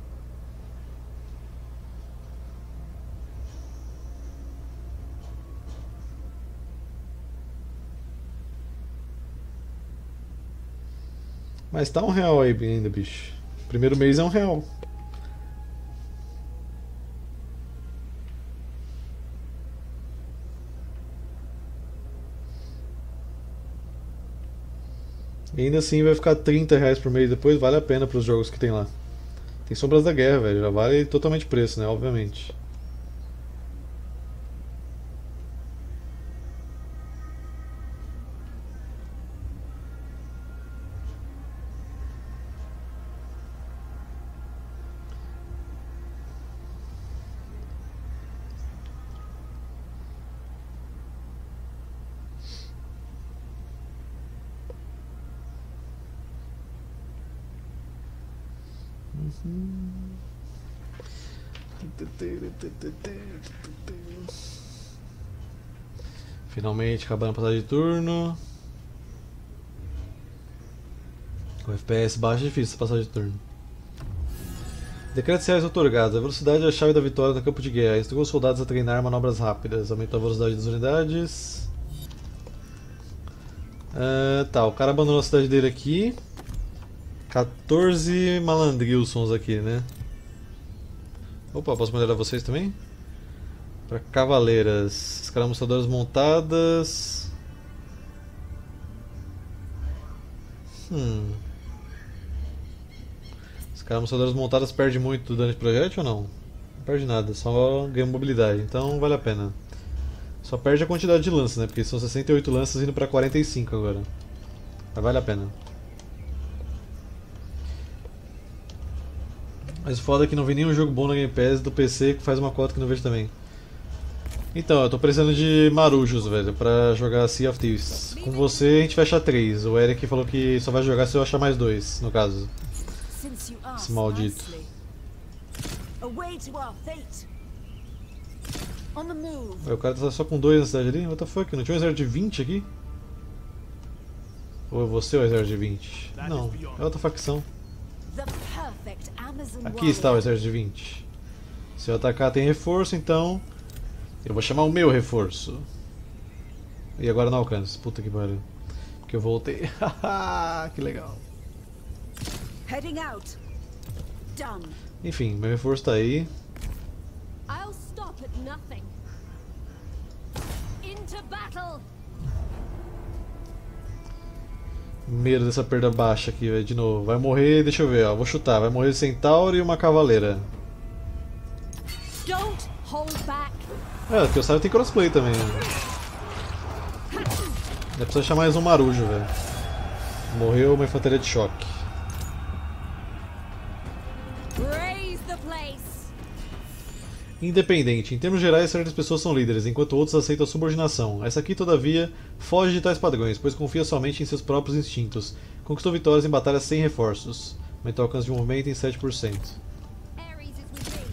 Mas tá R$1 aí ainda, bicho. Primeiro mês é R$1. E ainda assim vai ficar R$30 por mês depois, vale a pena pros jogos que tem lá. Tem Sombras da Guerra, velho, já vale totalmente preço, né, obviamente. Finalmente acabando a passagem de turno. Com FPS baixo é difícil essa passagem de turno. Decretos reais otorgados. A velocidade é a chave da vitória no campo de guerra. Instrugou os soldados a treinar manobras rápidas. Aumentou a velocidade das unidades. Tá, o cara abandonou a cidade dele aqui. 14 malandrilsons aqui, né? Opa, posso melhorar vocês também? Para cavaleiras. Escaramuçadoras montadas. Escaramuçadoras montadas perde muito do dano de projétil ou não? Não perde nada, só ganha mobilidade, então vale a pena. Só perde a quantidade de lanças, né? Porque são 68 lanças indo para 45 agora. Mas vale a pena. Mas o foda é que não vi nenhum jogo bom na Game Pass do PC que faz uma cota que não vejo também. Então, eu tô precisando de marujos, velho, pra jogar Sea of Thieves. Com você a gente vai achar 3. O Eric falou que só vai jogar se eu achar mais 2, no caso. Esse maldito. Ué, o cara tá só com 2 na cidade ali? What the fuck? Não tinha um exército de 20 aqui? Ou é você o exército de 20? Não, é outra facção. Aqui está o exército de 20. Se eu atacar tem reforço, então eu vou chamar o meu reforço. E agora não alcança. Puta que pariu. Porque eu voltei. Que legal. Enfim, meu reforço tá aí. Medo dessa perda baixa aqui, velho, de novo. Vai morrer, deixa eu ver, ó. Vou chutar. Vai morrer Centauro e uma Cavaleira. Porque o Saio tem crossplay também, né? Deve precisar achar mais um marujo, velho. Morreu uma infantaria de choque. Raise the place. Independente. Em termos gerais, certas pessoas são líderes, enquanto outros aceitam a subordinação. Essa aqui, todavia, foge de tais padrões, pois confia somente em seus próprios instintos. Conquistou vitórias em batalhas sem reforços. Aumenta o alcance de movimento em 7%. Ares is with me.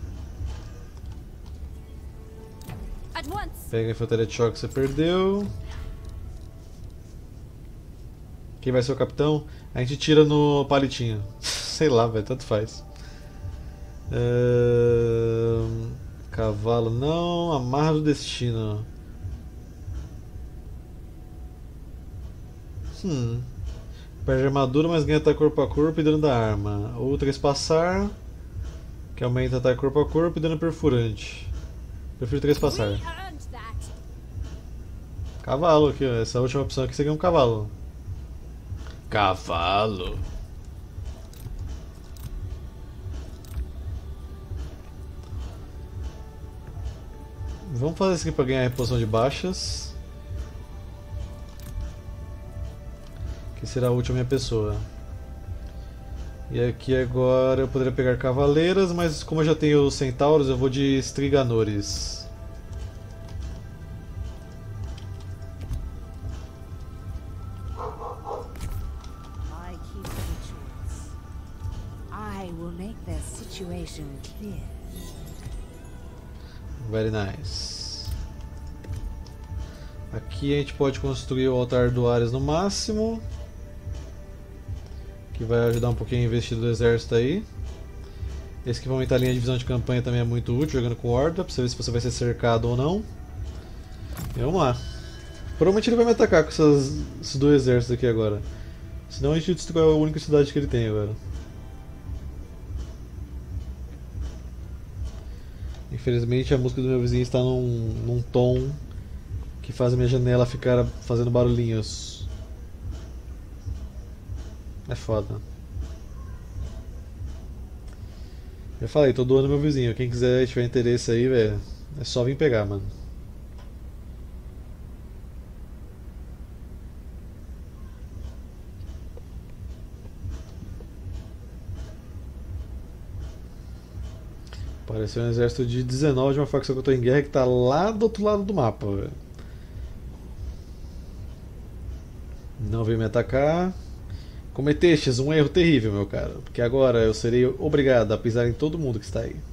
At once. Pega a infantaria de choque que você perdeu. Quem vai ser o capitão? A gente tira no palitinho. Sei lá, velho, tanto faz. Cavalo não. Amarra do destino. Perde armadura, mas ganha ataque corpo a corpo e dano da arma. Ou trespassar, que aumenta ataque corpo a corpo e dano perfurante. Prefiro trespassar. We earned that. Cavalo aqui, ó. Essa última opção aqui você ganha um cavalo. Cavalo. Vamos fazer isso aqui para ganhar a reposição de baixas. Que será a última minha pessoa. E aqui agora eu poderia pegar cavaleiras, mas como eu já tenho os centauros, eu vou de estriganores. I keep the rituals. I will make their situation clear. Very nice. Aqui a gente pode construir o altar do Ares no máximo, que vai ajudar um pouquinho a investir do exército aí. Esse que vai aumentar a linha de visão de campanha também é muito útil, jogando com horda, pra você ver se você vai ser cercado ou não. E vamos lá. Provavelmente ele vai me atacar com esses dois exércitos aqui agora. Senão a gente destrói a única cidade que ele tem agora. Infelizmente a música do meu vizinho está num tom que faz a minha janela ficar fazendo barulhinhos. É foda. Eu falei, tô doando meu vizinho. Quem quiser, tiver interesse aí, velho, é só vir pegar, mano. Apareceu um exército de 19 de uma facção que eu tô em guerra que tá lá do outro lado do mapa, velho. Não veio me atacar. Cometestes um erro terrível, meu cara, porque agora eu serei obrigado a pisar em todo mundo que está aí.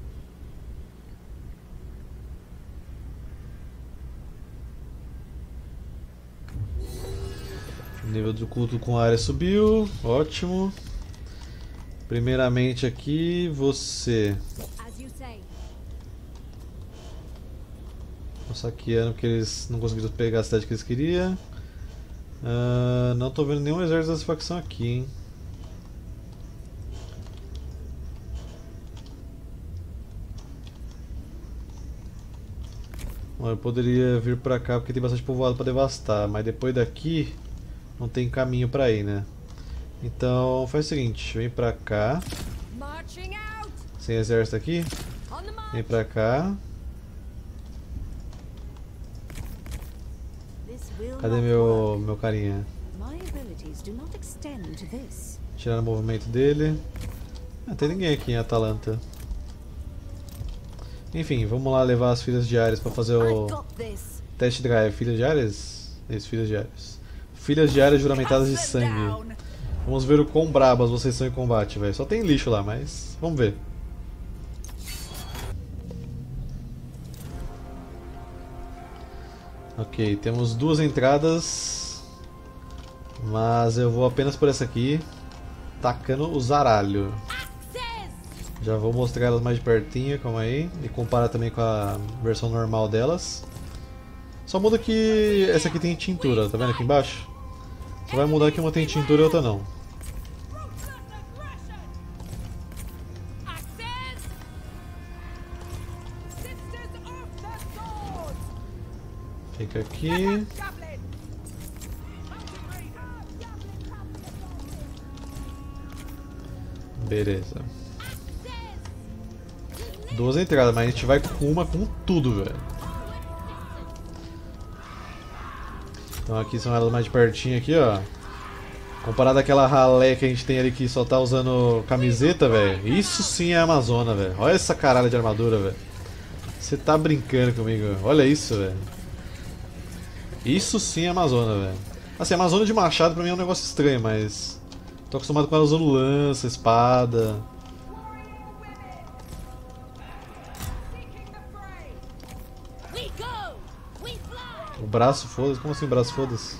O nível do culto com a área subiu, ótimo. Primeiramente aqui, você. As you say. Tô saqueando porque eles não conseguiram pegar a cidade que eles queriam. Não tô vendo nenhum exército dessa facção aqui, hein. Bom, eu poderia vir pra cá porque tem bastante povoado pra devastar, mas depois daqui não tem caminho pra ir, né? Então faz o seguinte, vem pra cá. Marching out. Sem exército aqui. On the march. Vem pra cá. This will Cadê not work. meu carinha? My abilities do not extend to this. Tirar o movimento dele. Não tem ninguém aqui em Atalanta. Enfim, vamos lá levar as filhas de Ares pra fazer o I got this. test drive. Filhas de Ares? Isso, filhas de Ares. Filhas de Ares juramentadas de sangue. Vamos ver o quão brabas vocês são em combate, velho. Só tem lixo lá, mas vamos ver. Ok, temos duas entradas, mas eu vou apenas por essa aqui, tacando o zaralho. Já vou mostrar elas mais de pertinho, calma aí, e comparar também com a versão normal delas. Só muda que essa aqui tem tintura, tá vendo aqui embaixo? Só vai mudar que uma tem tintura e outra não. Fica aqui. Beleza. Duas entradas, mas a gente vai com uma com tudo, velho. Então aqui são elas mais de pertinho aqui, ó. Comparado àquela ralé que a gente tem ali que só tá usando camiseta, velho. Isso sim é Amazona, velho. Olha essa caralho de armadura, velho. Você tá brincando comigo. Olha isso, velho. Isso sim é Amazona, velho. Assim, Amazona de machado pra mim é um negócio estranho, mas... tô acostumado com ela usando lança, espada... O braço, foda-se? Como assim braço, foda-se?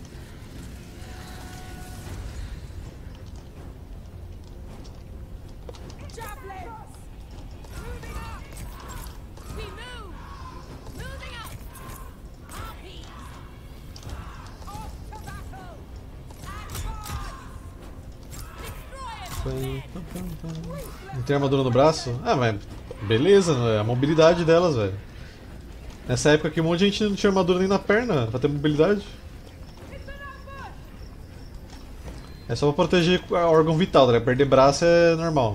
Não tem armadura no braço? Ah, mas beleza, é a mobilidade delas, velho. Nessa época que um monte de gente não tinha armadura nem na perna pra ter mobilidade. É só pra proteger o órgão vital, né? Perder braço é normal.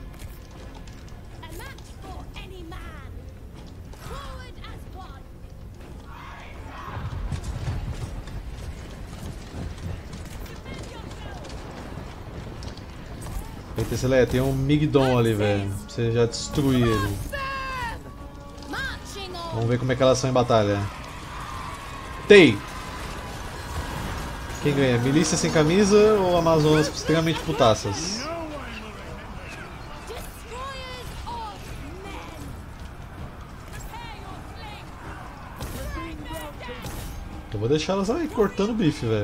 Eita, Celé, tem um Migdon ali, velho. Você já destruiu ele. Vamos ver como é que elas são em batalha. Tei! Quem ganha? Milícia sem camisa ou Amazonas extremamente putaças? Eu vou deixar elas aí cortando o bife, velho.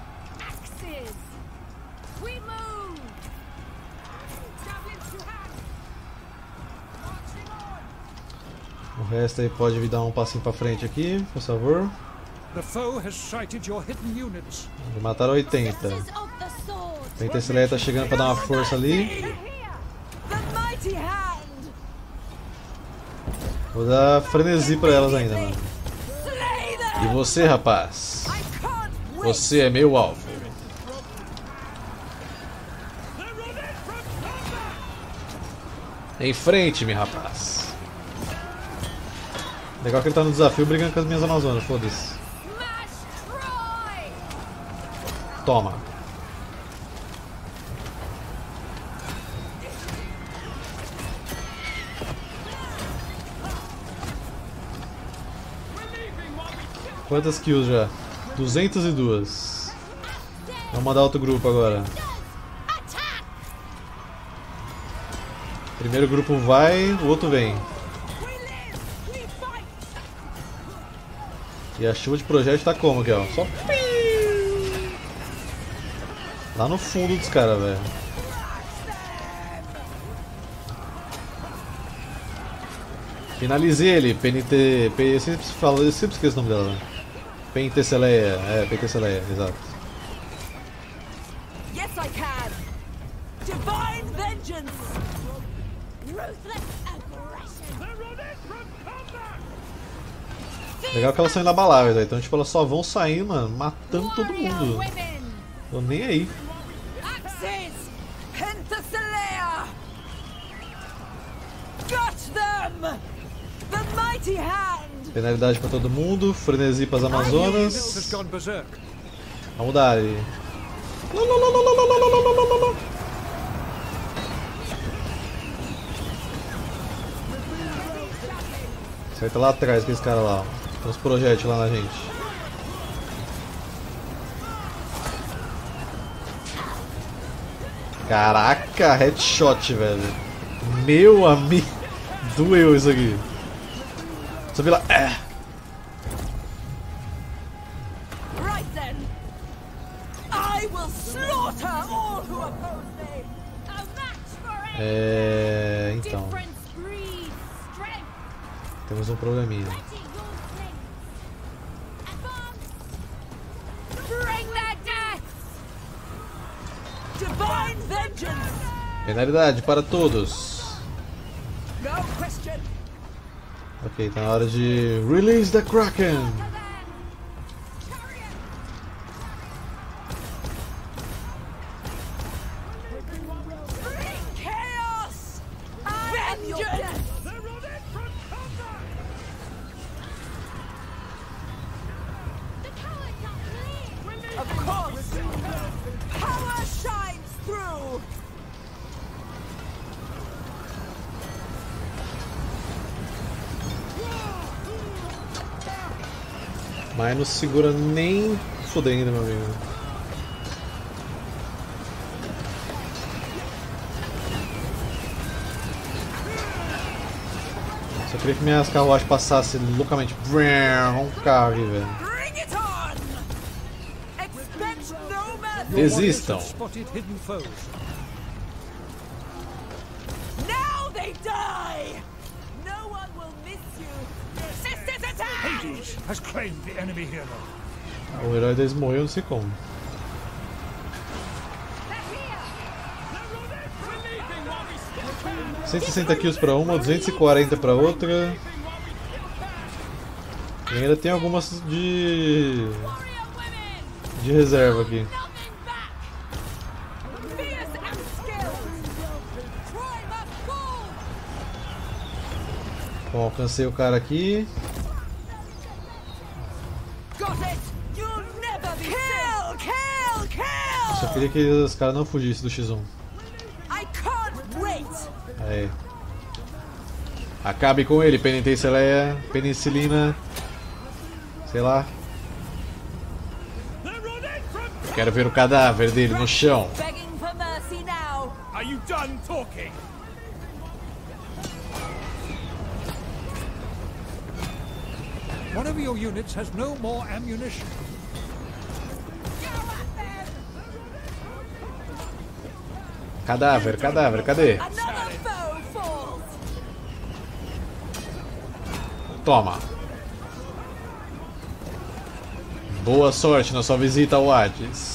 O resto aí pode me dar um passinho pra frente aqui, por favor. Vou matar 80. O Pentecelé tá chegando pra dar uma força ali. Vou dar frenesi pra elas ainda, mano. E você, rapaz? Você é meu alvo. Em frente, meu rapaz. Legal que ele tá no desafio brigando com as minhas Amazonas, foda-se. Toma. Quantas kills já? 202. Vamos mandar outro grupo agora. Primeiro grupo vai, o outro vem. E a chuva de projétil tá como aqui, ó? Só... lá no fundo dos caras, velho. Finalizei ele, PNT... Eu sempre esqueço o nome dela, né? Penteceleia, Penteceleia, exato. Yes, I can. Divine vengeance. Ruthless aggression. Legal que elas são inabaláveis, né? Então tipo, elas só vão sair, mano, matando todo mundo. Tô nem aí. Axis! Penthesilea! Got them! The mighty hand! Penalidade pra todo mundo, frenesi pras Amazonas. Vamos dar ali. Acerta lá atrás, aqueles caras lá, ó. Tem uns projéteis lá na gente. Caraca, headshot, velho. Meu amigo. Doeu isso aqui. Só vi lá. Right then. I will slaughter all who oppose me. A match for então. Temos um probleminha. Penalidade para todos. Ok, tá na hora de Release the Kraken. Mas não segura nem fodendo, meu amigo. Só queria que minhas carruagens passassem loucamente. Um carro aqui, velho. Bring it on! Expect no mercy! Desistam. Spotted hidden foes. Now they die! No one will miss you! Sisters attack! Hades has claimed the enemy hero. O herói deles morreu, não sei como. 160 kills pra uma, 240 pra outra. E ainda tem algumas de reserva aqui. Bom, alcancei o cara aqui. Só queria que os caras não fugissem do X1. Aí. Acabe com ele, penitencileia, penicilina. Sei lá. Quero ver o cadáver dele no chão. Are you done talking? One of your units has no more ammunition. Cadáver, cadáver, cadê? Toma. Boa sorte na sua visita ao Hades.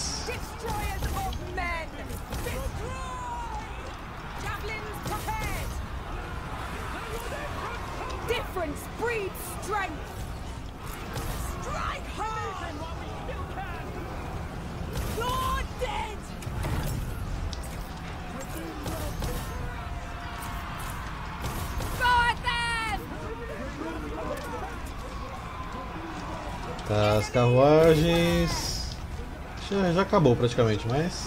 Tá, as carruagens já acabou praticamente, mas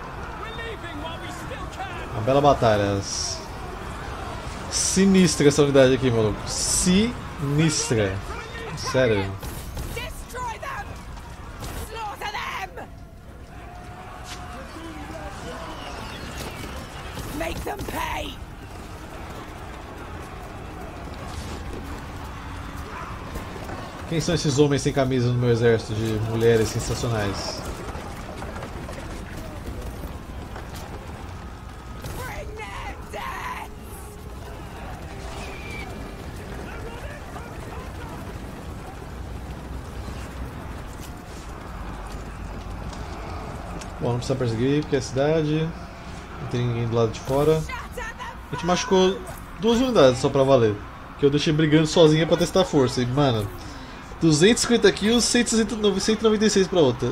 uma bela batalha. Sinistra essa unidade aqui, maluco. Sinistra. Sério. Make them pay! Quem são esses homens sem camisa no meu exército de mulheres sensacionais? Bom, não precisa perseguir porque é cidade. Não tem ninguém do lado de fora. A gente machucou 2 unidades só pra valer. Que eu deixei brigando sozinha pra testar a força. E, mano, 250 kills, 196 pra outra.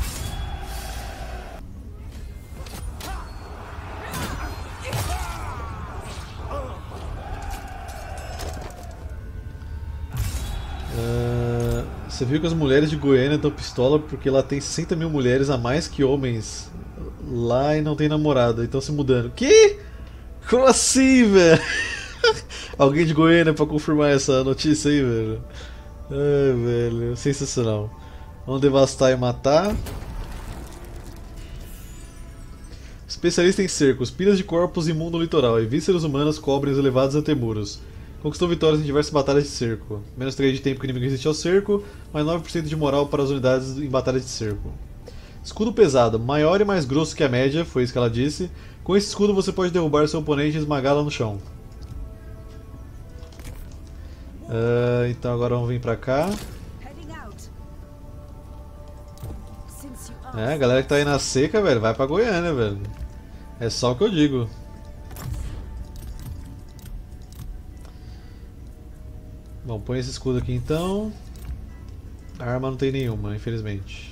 Você viu que as mulheres de Goiânia estão pistola porque lá tem 60 mil mulheres a mais que homens lá e não tem namorada, então se mudando. Que? Como assim, velho? Alguém de Goiânia pra confirmar essa notícia aí, velho? Ai, velho, sensacional. Vamos devastar e matar. Especialista em cercos, pilhas de corpos imundam o litoral e vísceras humanas cobrem os elevados antemuros. Conquistou vitórias em diversas batalhas de cerco. Menos 3 de tempo que o inimigo resiste ao cerco, mais 9% de moral para as unidades em batalhas de cerco. Escudo pesado, maior e mais grosso que a média, foi isso que ela disse. Com esse escudo você pode derrubar seu oponente e esmagá-lo no chão. Então agora vamos vir pra cá. A galera que tá aí na seca, velho, vai pra Goiânia, velho. É só o que eu digo. Bom, põe esse escudo aqui então. A arma não tem nenhuma, infelizmente.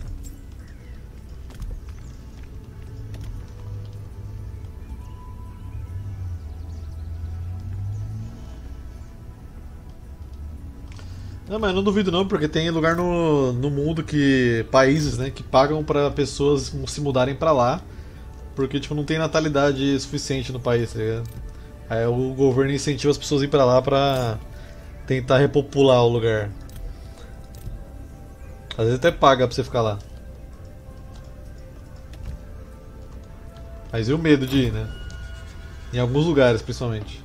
Não, mas não duvido não, porque tem lugar no mundo que países, né, que pagam para pessoas se mudarem para lá, porque tipo não tem natalidade suficiente no país, tá ligado? Aí o governo incentiva as pessoas a ir para lá para tentar repopular o lugar. Às vezes até paga pra você ficar lá. Mas e o medo de ir, né? Em alguns lugares, principalmente.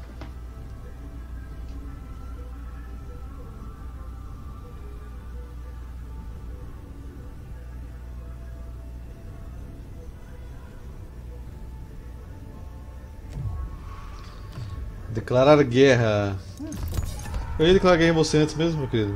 Declarar guerra. Eu ia declarar guerra em você antes mesmo, meu querido.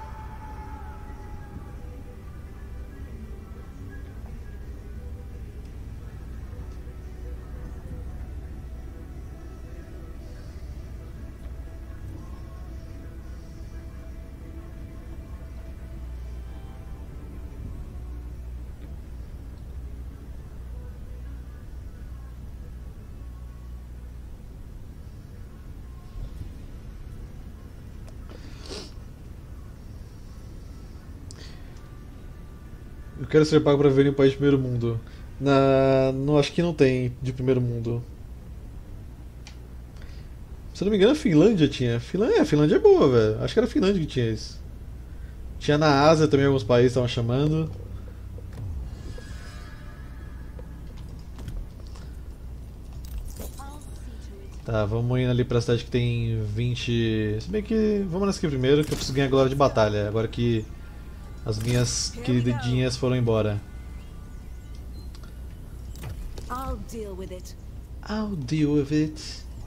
Eu quero ser pago pra viver em um país de primeiro mundo. Não, acho que não tem de primeiro mundo. Se eu não me engano, a Finlândia tinha. A Finlândia é boa, velho. Acho que era a Finlândia que tinha isso. Tinha na Ásia também, alguns países estavam chamando. Tá, vamos indo ali pra cidade que tem 20. Se bem que. Vamos nessa aqui primeiro, que eu preciso ganhar glória de batalha. Agora que as minhas queridinhas foram embora. I'll deal with it. I'll deal with it.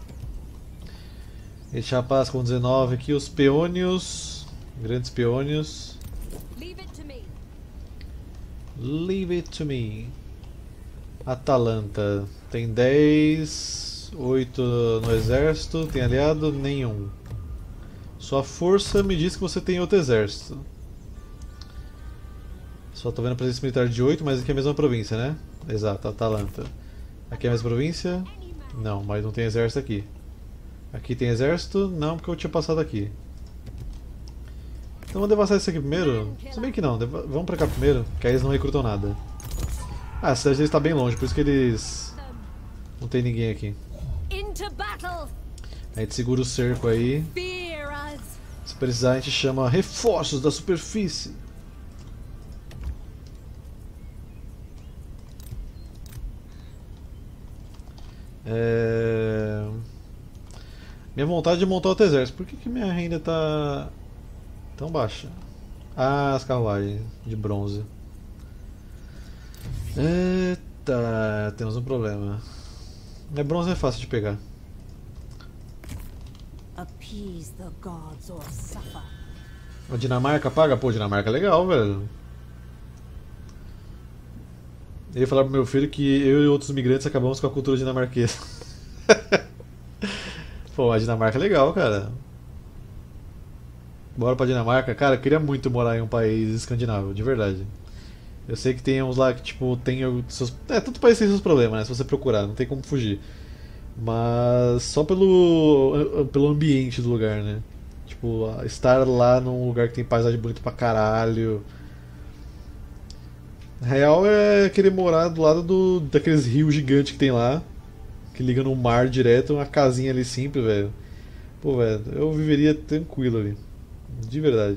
Deixar a paz com 19 aqui, os peônios. Grandes peônios. Leave it to me. Leave it to me. Atalanta. Tem 10. 8 no exército. Tem aliado? Nenhum. Sua força me diz que você tem outro exército. Só tô vendo a presença militar de 8, mas aqui é a mesma província, né? Exato, Atalanta. Aqui é a mesma província? Não, mas não tem exército aqui. Aqui tem exército? Não, porque eu tinha passado aqui. Então vamos devastar isso aqui primeiro? Se bem que não, vamos pra cá primeiro, que aí eles não recrutam nada. Ah, a cidade deles tá bem longe, por isso que eles... Não tem ninguém aqui. A gente segura o cerco aí. Se precisar a gente chama reforços da superfície. Minha vontade de montar outro exército. Por que minha renda tá tão baixa? Ah, as carruagens de bronze. Eita, temos um problema. Bronze é fácil de pegar. Appease the gods or suffer. A Dinamarca paga? Pô, Dinamarca é legal, velho. Eu ia falar pro meu filho que eu e outros migrantes acabamos com a cultura dinamarquesa. Pô, a Dinamarca é legal, cara. Bora pra Dinamarca. Cara, eu queria muito morar em um país escandinavo, de verdade. Eu sei que tem uns lá que, tipo, tem seus... todo país tem seus problemas, né? Se você procurar, não tem como fugir. Mas só pelo ambiente do lugar, né? Tipo, estar lá num lugar que tem paisagem bonita pra caralho. Real é querer morar do lado daqueles rios gigantes que tem lá, que liga no mar direto, uma casinha ali simples, velho. Pô, velho, eu viveria tranquilo ali. De verdade.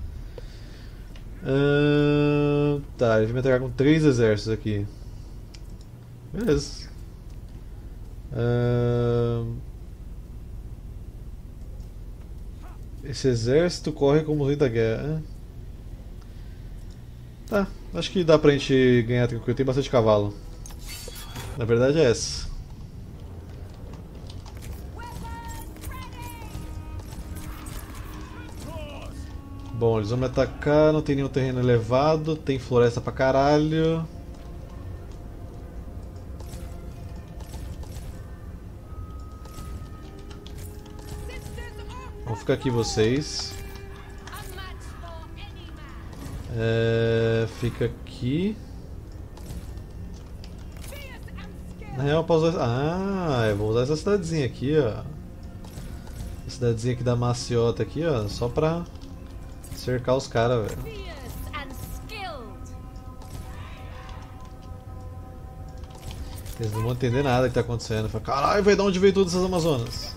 Tá, ele vai me atacar com 3 exércitos aqui. Beleza. Esse exército corre como rei da guerra. Tá, acho que dá pra gente ganhar tranquilo. Tem bastante cavalo. Na verdade é essa. Bom, eles vão me atacar, não tem nenhum terreno elevado, tem floresta pra caralho. Vamos ficar aqui vocês. Fica aqui. Na real, eu posso usar... eu vou usar essa cidadezinha aqui, ó. A cidadezinha aqui da maciota aqui, ó, só pra cercar os caras, velho. Eles não vão entender nada que tá acontecendo. Fala, caralho, vai de onde veio todas essas Amazonas?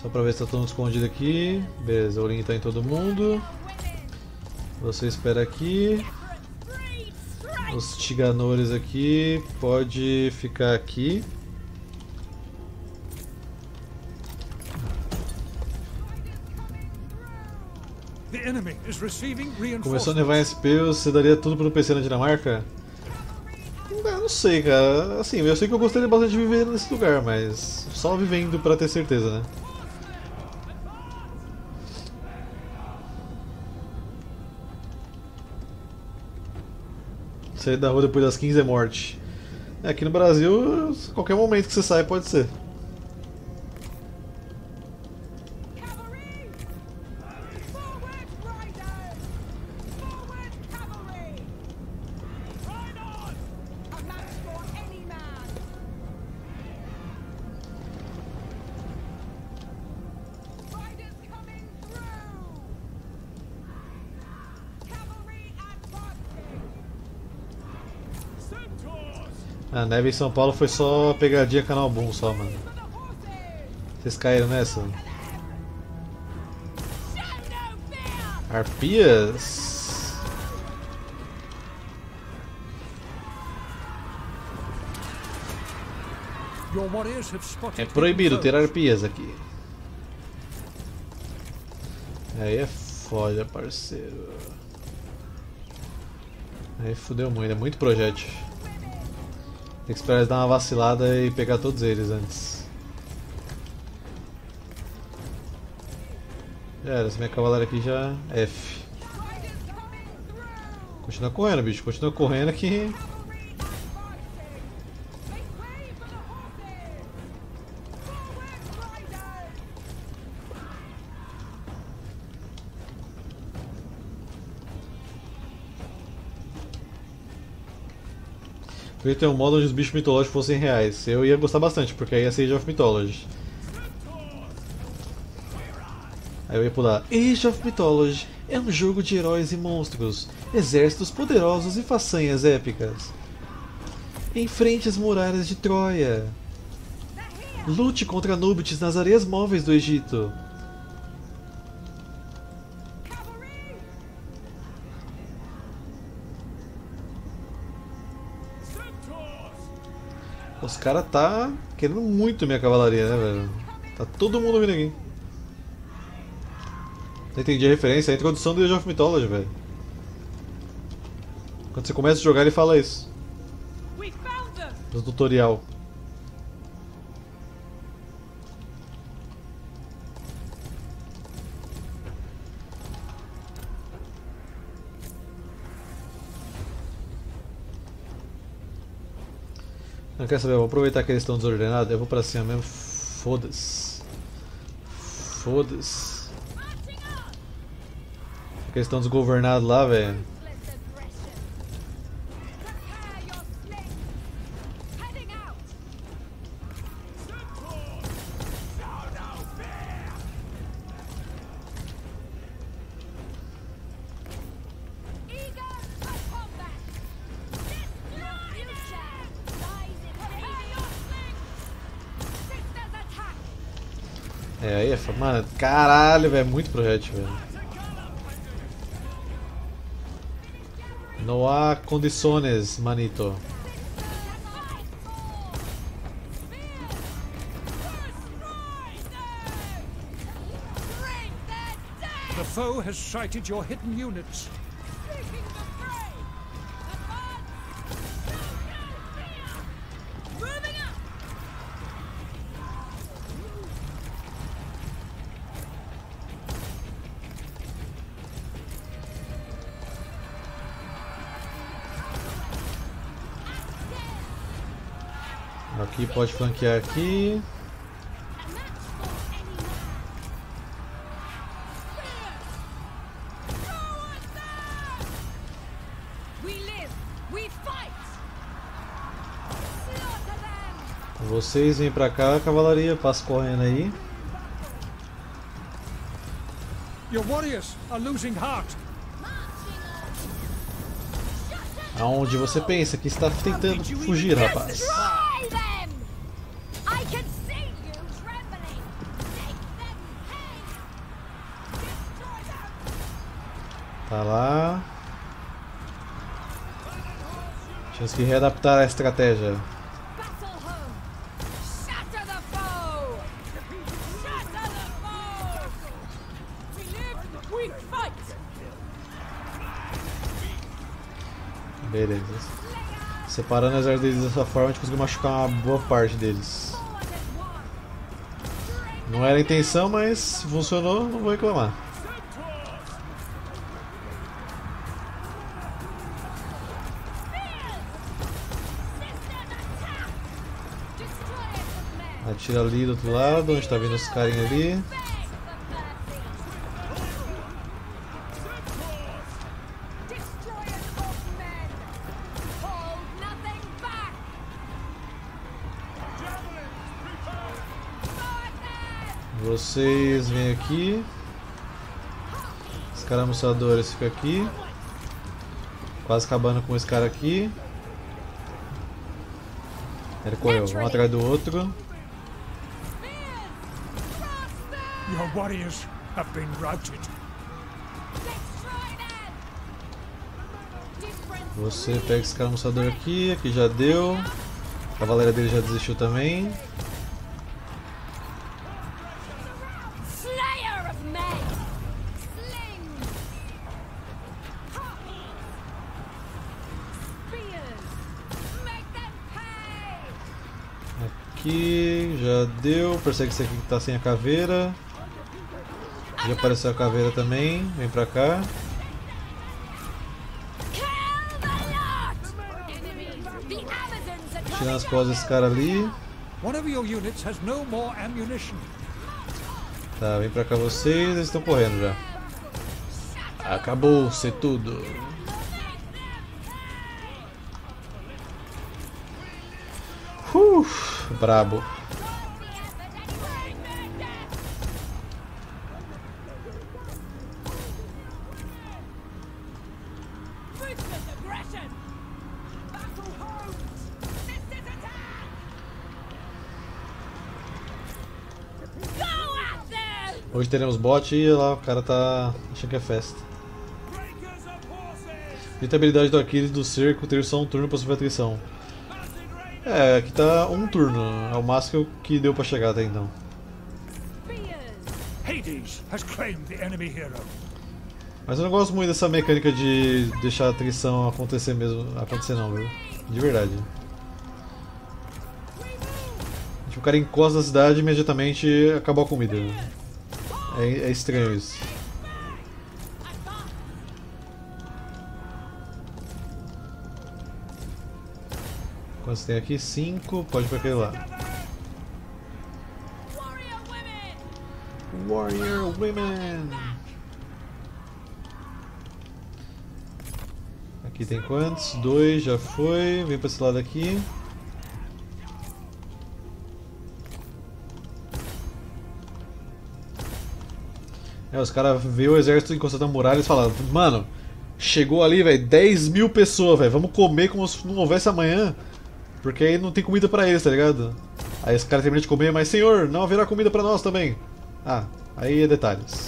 Só pra ver se tá todo mundo escondido aqui. Beleza, o Olin tá em todo mundo. Você espera aqui. Os Tiganores aqui. Pode ficar aqui. Começou a nevar em SP, você daria tudo pro PC na Dinamarca? Não sei, cara. Assim, eu sei que eu gostaria bastante de viver nesse lugar, mas só vivendo pra ter certeza, né? Sair da rua depois das 15 é morte. Aqui no Brasil, qualquer momento que você sai pode ser. A neve em São Paulo foi só pegadinha canal boom só, mano. Vocês caíram nessa? Arpias? É proibido ter arpias aqui. Aí é foda, parceiro. Aí fudeu muito, é muito projétil. Tem que esperar eles dar uma vacilada e pegar todos eles antes. Já era, essa minha cavalaria aqui já é F. Continua correndo, bicho, continua correndo que... Eu ia ter um modo onde os bichos mitológicos fossem reais. Eu ia gostar bastante, porque aí ia ser Age of Mythology. Aí eu ia pular. Age of Mythology é um jogo de heróis e monstros, exércitos poderosos e façanhas épicas. Enfrente as muralhas de Troia. Lute contra Anúbites nas areias móveis do Egito. Os caras tá querendo muito minha cavalaria, né, velho? Tá todo mundo vindo aqui. Não entendi a referência, é a introdução do Age of Mythology, velho. Quando você começa a jogar ele fala isso. No tutorial. Não quer saber, eu vou aproveitar que eles estão desordenados, eu vou pra cima mesmo, foda-se. Foda-se. Porque eles estão desgovernados lá, velho. É, aí é foda. Mano, caralho, velho, muito projétil, velho. Não há condições, manito. The foe has sighted your hidden units. Aqui pode flanquear aqui. Vocês vêm pra cá, cavalaria, passa correndo aí. Your warriors are losing heart. Aonde você pensa que está tentando fugir, rapaz? Tá lá. Temos que readaptar a estratégia. Beleza. Separando as exército deles dessa forma, a gente conseguiu machucar uma boa parte deles. Não era a intenção, mas se funcionou, não vou reclamar. Atira ali do outro lado, onde está vindo os carinhas ali. Vocês vêm aqui. Escaramuçadores ficam aqui. Quase acabando com esse cara aqui. Ele correu, um atrás do outro. Your warriors have been routed. Você pega esse escaramuçador aqui, aqui já deu. A cavaleira dele já desistiu também. Aqui já deu, persegue esse aqui que tá sem a caveira. Já apareceu a caveira também, vem pra cá. Tirando as costas desse cara ali. Tá, vem pra cá vocês, eles estão correndo já. Acabou-se tudo. Brabo. Hoje teremos bot e lá o cara tá achando que é festa. E a habilidade do Aquiles do cerco ter só um turno para sofrer atrição. É, aqui tá um turno, é o máximo que deu pra chegar até então. Mas eu não gosto muito dessa mecânica de deixar a atrição acontecer mesmo, acontecer não, viu? De verdade. Tipo, o cara encosta na cidade e imediatamente acabou a comida. É estranho isso. Quantos tem aqui? 5, pode ir pra aquele lá. Warrior Women! Aqui tem quantos? 2, já foi. Vem pra esse lado aqui. Os caras vê o exército encostado na muralha e falam: mano, chegou ali, velho, 10 mil pessoas, velho, vamos comer como se não houvesse amanhã. Porque aí não tem comida pra eles, tá ligado? Aí os caras terminam de comer, mas senhor, não haverá comida pra nós também. Ah, aí é detalhes.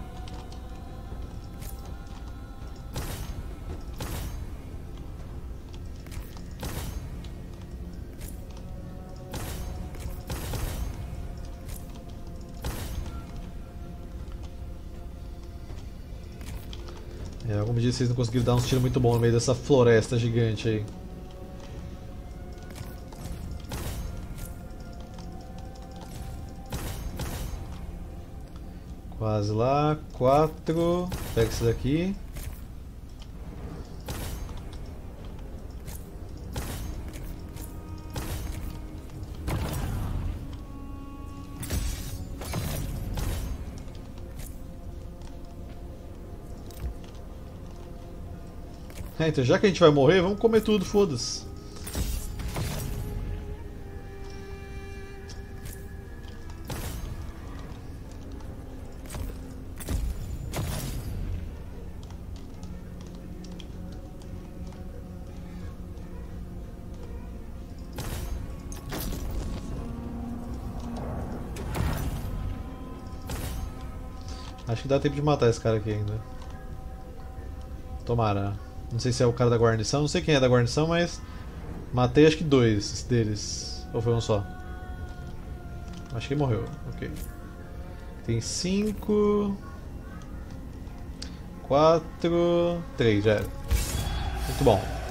Como disse, vocês não conseguiram dar uns tiros muito bons no meio dessa floresta gigante aí. Quase lá, 4. Pega esse daqui. Então já que a gente vai morrer, vamos comer tudo, foda-se. Acho que dá tempo de matar esse cara aqui ainda. Tomara. Não sei se é o cara da guarnição, não sei quem é da guarnição, mas matei acho que 2 deles. Ou foi um só? Acho que ele morreu, ok. Tem 5, 4, 3, já era. Muito bom.